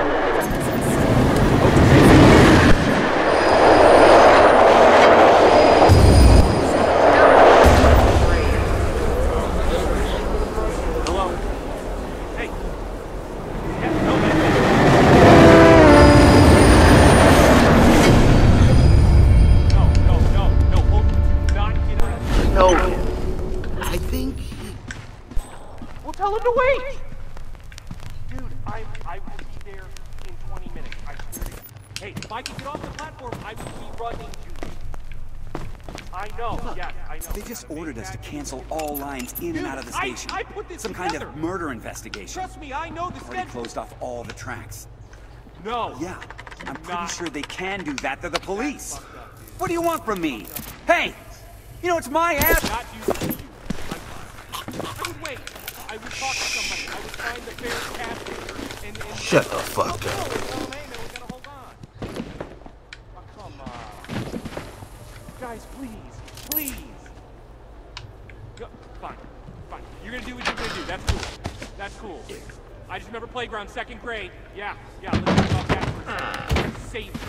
Cancel all lines in Dude, and out of the station. I, I put this Some together. kind of murder investigation. Trust me, I know the Already schedule. closed off all the tracks. No. Yeah, I'm pretty not. sure they can do that. They're the police. Up, what do you want from me? Hey, you know it's my ass. Not you, you. I would wait. I would talk to somebody. I would find the fair captain. And, and Shut the fuck up. Oh, hey, man, we gotta hold on. Oh, come on. Guys, please, please. Go. Fine, fine. You're gonna do what you're gonna do. That's cool. That's cool. I just remember playground, second grade. Yeah, yeah. Let's talk about that for a second. Save your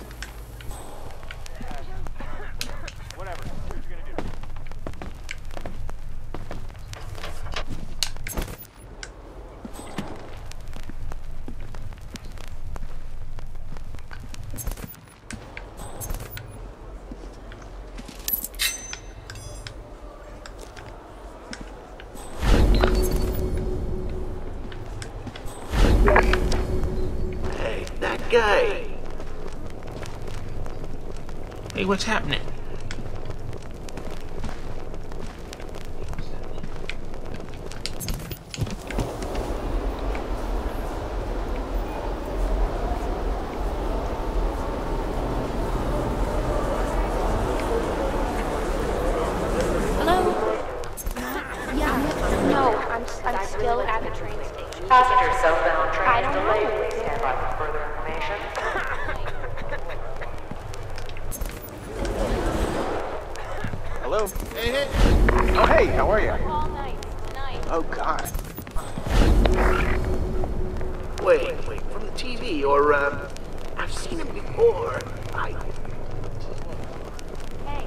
ass. Whatever. Do what you're gonna do. Guy. Hey, what's happening? Hello? Yeah. No, I'm, I'm still at the train station. Passenger southbound train. I don't know. Stand by for further information. Hello? Hey, hey. Oh, hey, how are you? All night, tonight. Oh, God. Wait, wait, from the T V, or, um, I've seen him before. I... Hey.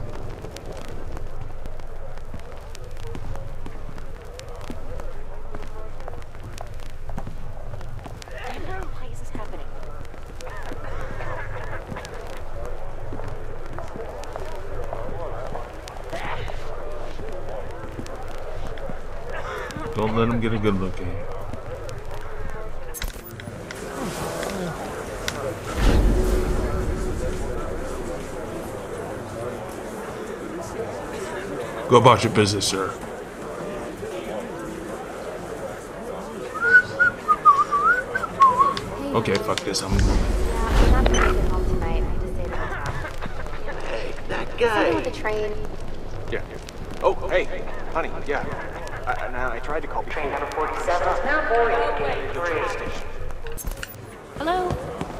What the place is happening? Don't let him get a good look at you. Go about your business, sir. Okay, fuck this. I'm. Yeah, I'm not gonna get home tonight. I just stayed at my house. Hey, that Someone guy. with the train. Yeah. Oh, hey, honey, yeah. I, now, I tried to call before. Train number forty-seven is now boarding gate three. Hello?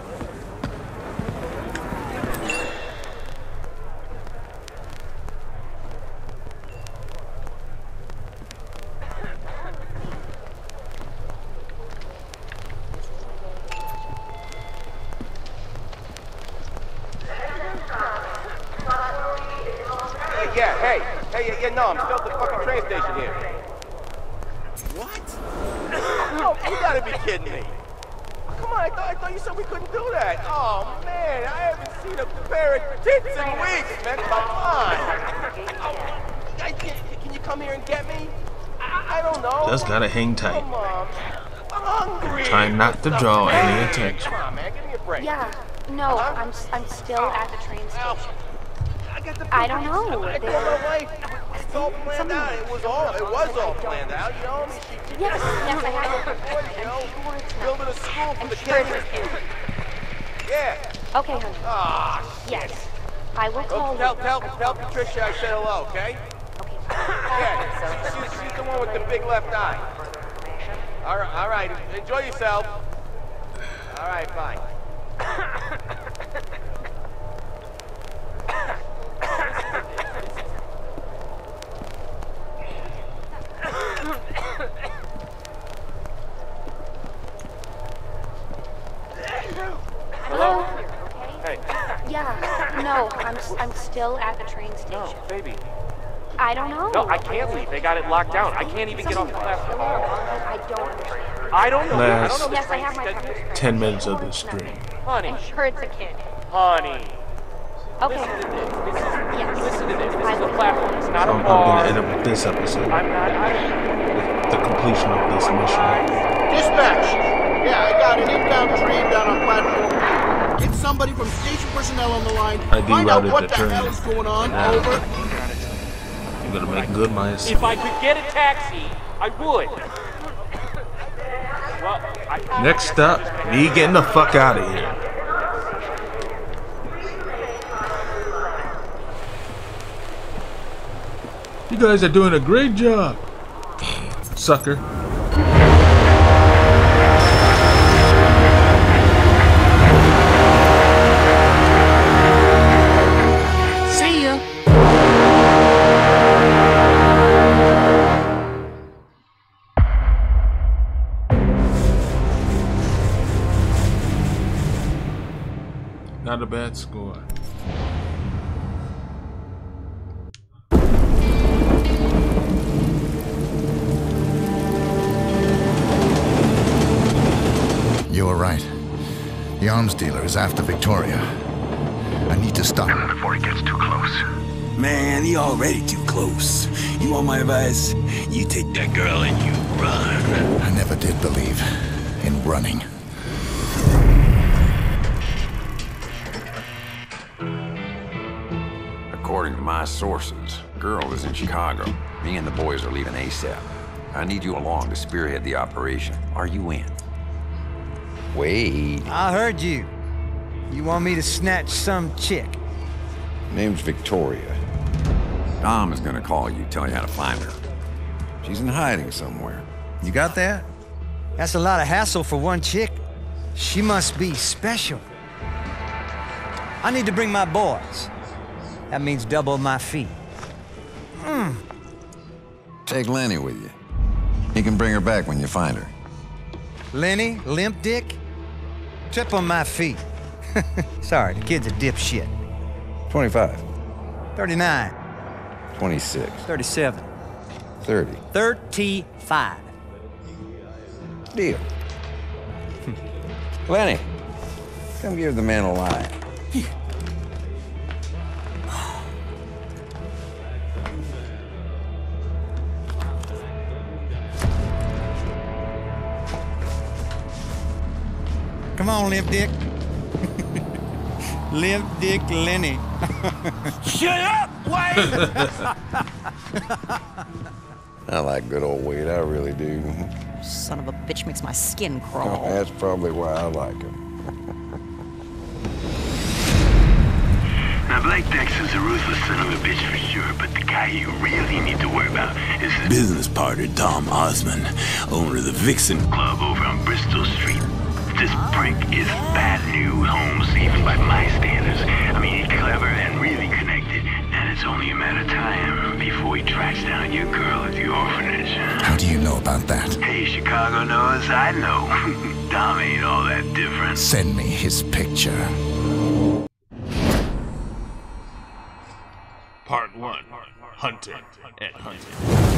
Hey, yeah, hey, hey, yeah, yeah, no, I'm still at the fucking train station here. What? Oh, you gotta be kidding me. Come on, I thought, I thought you said we couldn't do that. Oh, man, I haven't seen a pair of tits in weeks, man. Come on. Oh, I, can, can you come here and get me? I, I don't know. Just gotta hang tight. Come on. I'm hungry. Trying not to draw any attention. Come on, man, give me a break. Yeah. No, I'm s- I'm still at the train station. I got the I don't know. I told my wife it's all planned out. It was all it was all planned out, you know? I mean, she, she Yes, yes, I have it. you know, I'm sure it's not. building a school for I'm the sure kids. it's Yeah. Okay, honey. Ah, Yes. I will Well, call tell, you. tell, tell Patricia I said hello, okay? Okay. Yeah, she, she, she's man with the big left eye. All right, all right. Enjoy yourself. All right, fine. Hello? Hey. Yeah, no, I'm I'm still at the train station. No, baby. I don't know. No, I can't leave. They got it locked down. I can't even get off the platform. I don't understand. I don't know. I don't know the Yes, I train have my schedule. ten minutes of the stream. Honey. I'm sure it's a kid. Honey. Okay. Listen to this. This is, Yes. listen to this. This I is a will. platform. It's not a I'm, I'm bar. gonna end up with this episode. I'm not. I, The completion of this mission. Dispatch! Yeah, I got an inbound train down on platform. Get somebody from station personnel on the line. I Find out derouted what the the train. hell is going on. Now, Over. I'm gonna make good my escape. if I could get a taxi, I would. Well, I, Next stop, me getting the fuck out of here. You guys are doing a great job, sucker. See ya. Not a bad score. You were right. The arms dealer is after Victoria. I need to stop him before he gets too close. Man, he already too close. You want my advice? You take that girl and you run. I never did believe in running. According to my sources, girl is in Chicago. Me and the boys are leaving ASAP. I need you along to spearhead the operation. Are you in? Wait. I heard you. You want me to snatch some chick? Name's Victoria. Dom is gonna call you, tell you how to find her. She's in hiding somewhere. You got that? That's a lot of hassle for one chick. She must be special. I need to bring my boys. That means double my fee. Mm. Take Lenny with you. He can bring her back when you find her. Lenny, limp dick? Triple my fee. Sorry, the kid's a dipshit. twenty-five. thirty-nine. twenty-six. thirty-seven. thirty. thirty-five. Deal. Lenny, come give the man a line. Come on, limp dick. Limp dick Lenny. Shut up, Wade! I like good old Wade, I really do. Son of a bitch makes my skin Oh, crawl. that's probably why I like him. Now, Blake Dexter's a ruthless son of a bitch for sure, but the guy you really need to worry about is his business partner, Dom Osmond, owner of the Vixen Club over on Bristol Street. This prick is bad news, Holmes, even by my standards. I mean, he's clever and really connected, and it's only a matter of time before he tracks down your girl at the orphanage. How do you know about that? Hey, Chicago knows, I know. Dom ain't all that different. Send me his picture. Part one. Hunting and hunting.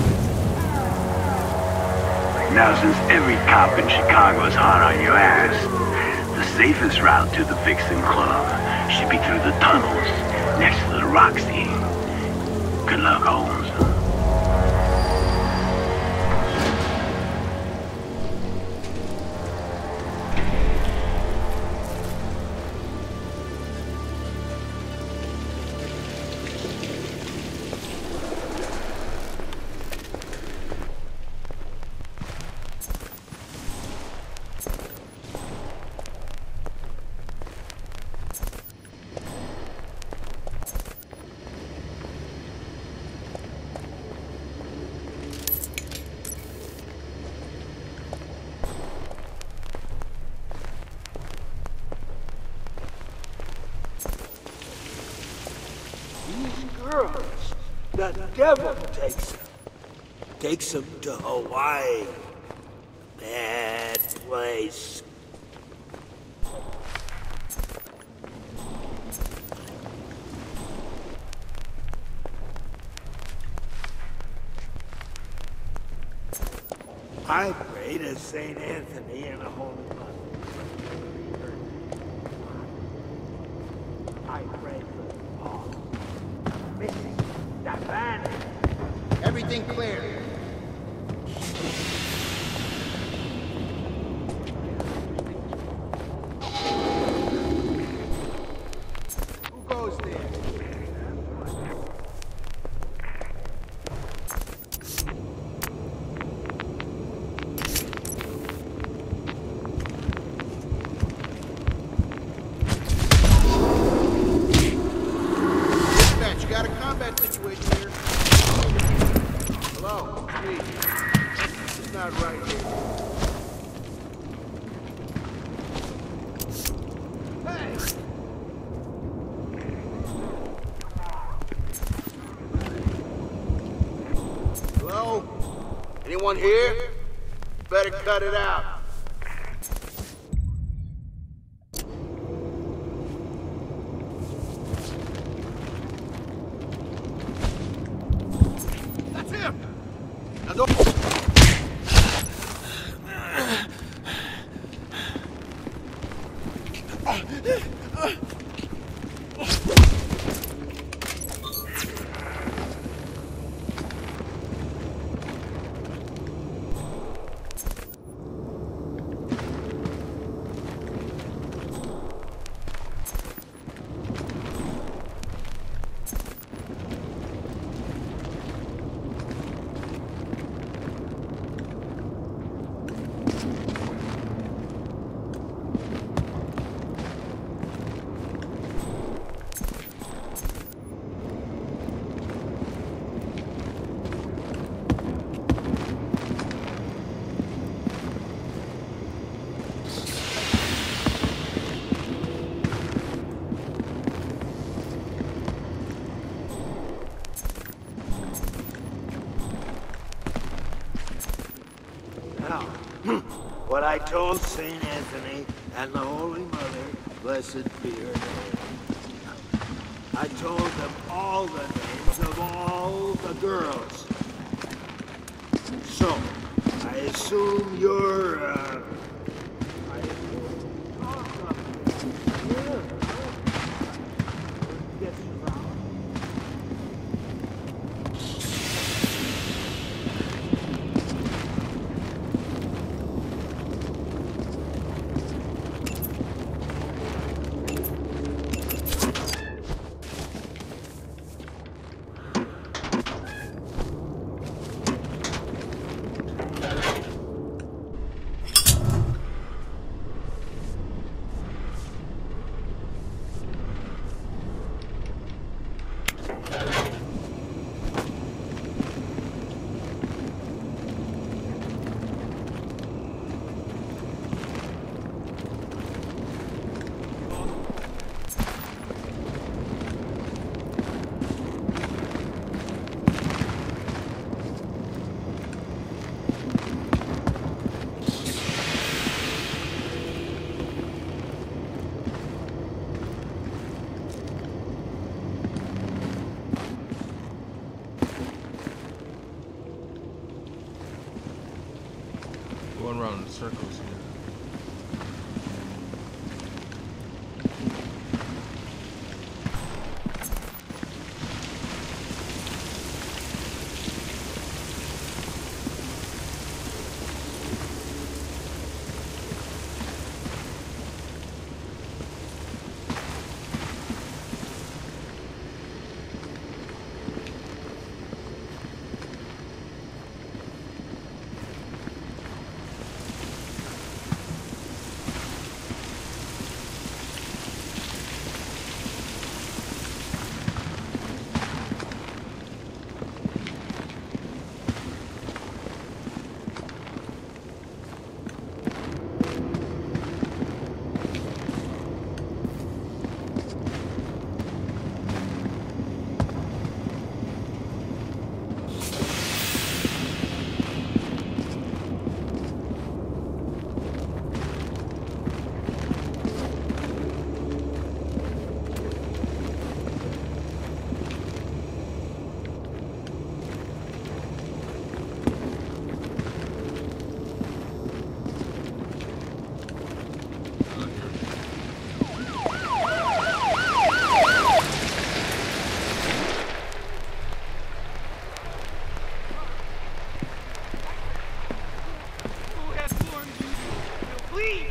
Now, since every cop in Chicago is hot on your ass, the safest route to the Vixen Club should be through the tunnels next to the Roxy. Good luck, Holmes. the devil takes him. Takes him to Hawaii. Bad place. I pray to Saint Anthony and the Holy Mother. I pray for Paul. Missy, Davana. Everything clear. Who goes there? Dispatch, you got a combat situation here. Hello, please. It's not right here. Hey! Hello? Anyone here? Better cut it out. That's him! Now don't... Now, what I told Saint Anthony and the Holy Mother, blessed be her name. I told them all the names of all the girls. So, I assume you're, uh... I assume you're awesome. Yes, Going around in circles here.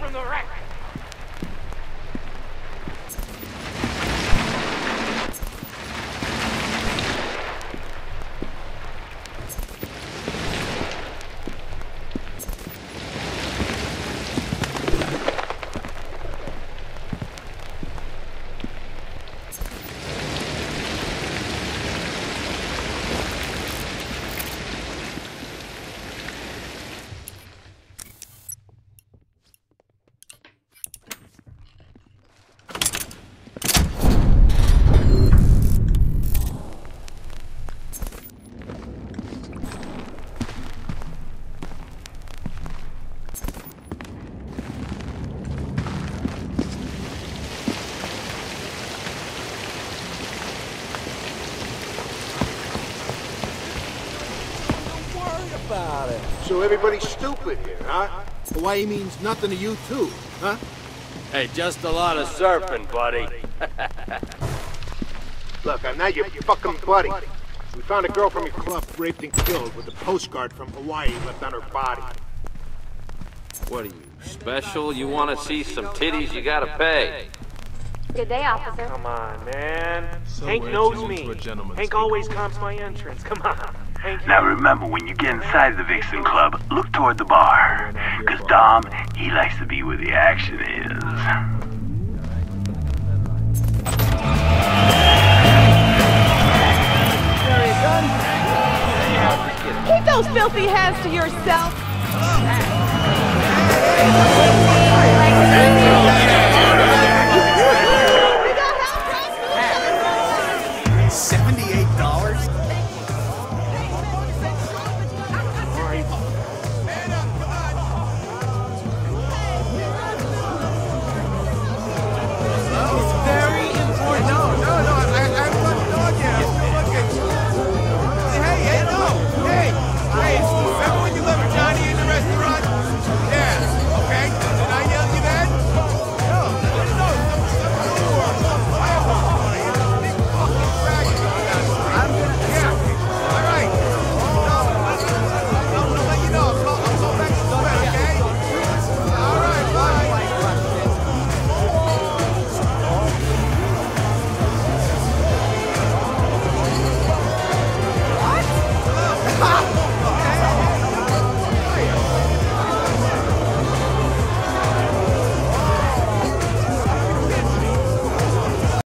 from the wreck. So everybody's stupid here, huh? Hawaii means nothing to you too, huh? Hey, just a lot of surfing, buddy. Look, I'm not your fucking buddy. We found a girl from your Club raped and killed with a postcard from Hawaii left on her body. What are you, special? You want to see some titties, you gotta pay. Good day, officer. Come on, man. So Hank we're knows tuned me. to a gentleman's Hank speaker. always comps my entrance. Come on. Hank. Now remember, when you get inside the Vixen Club, look toward the bar. Cause Dom, he likes to be where the action is. Keep those filthy hands to yourself.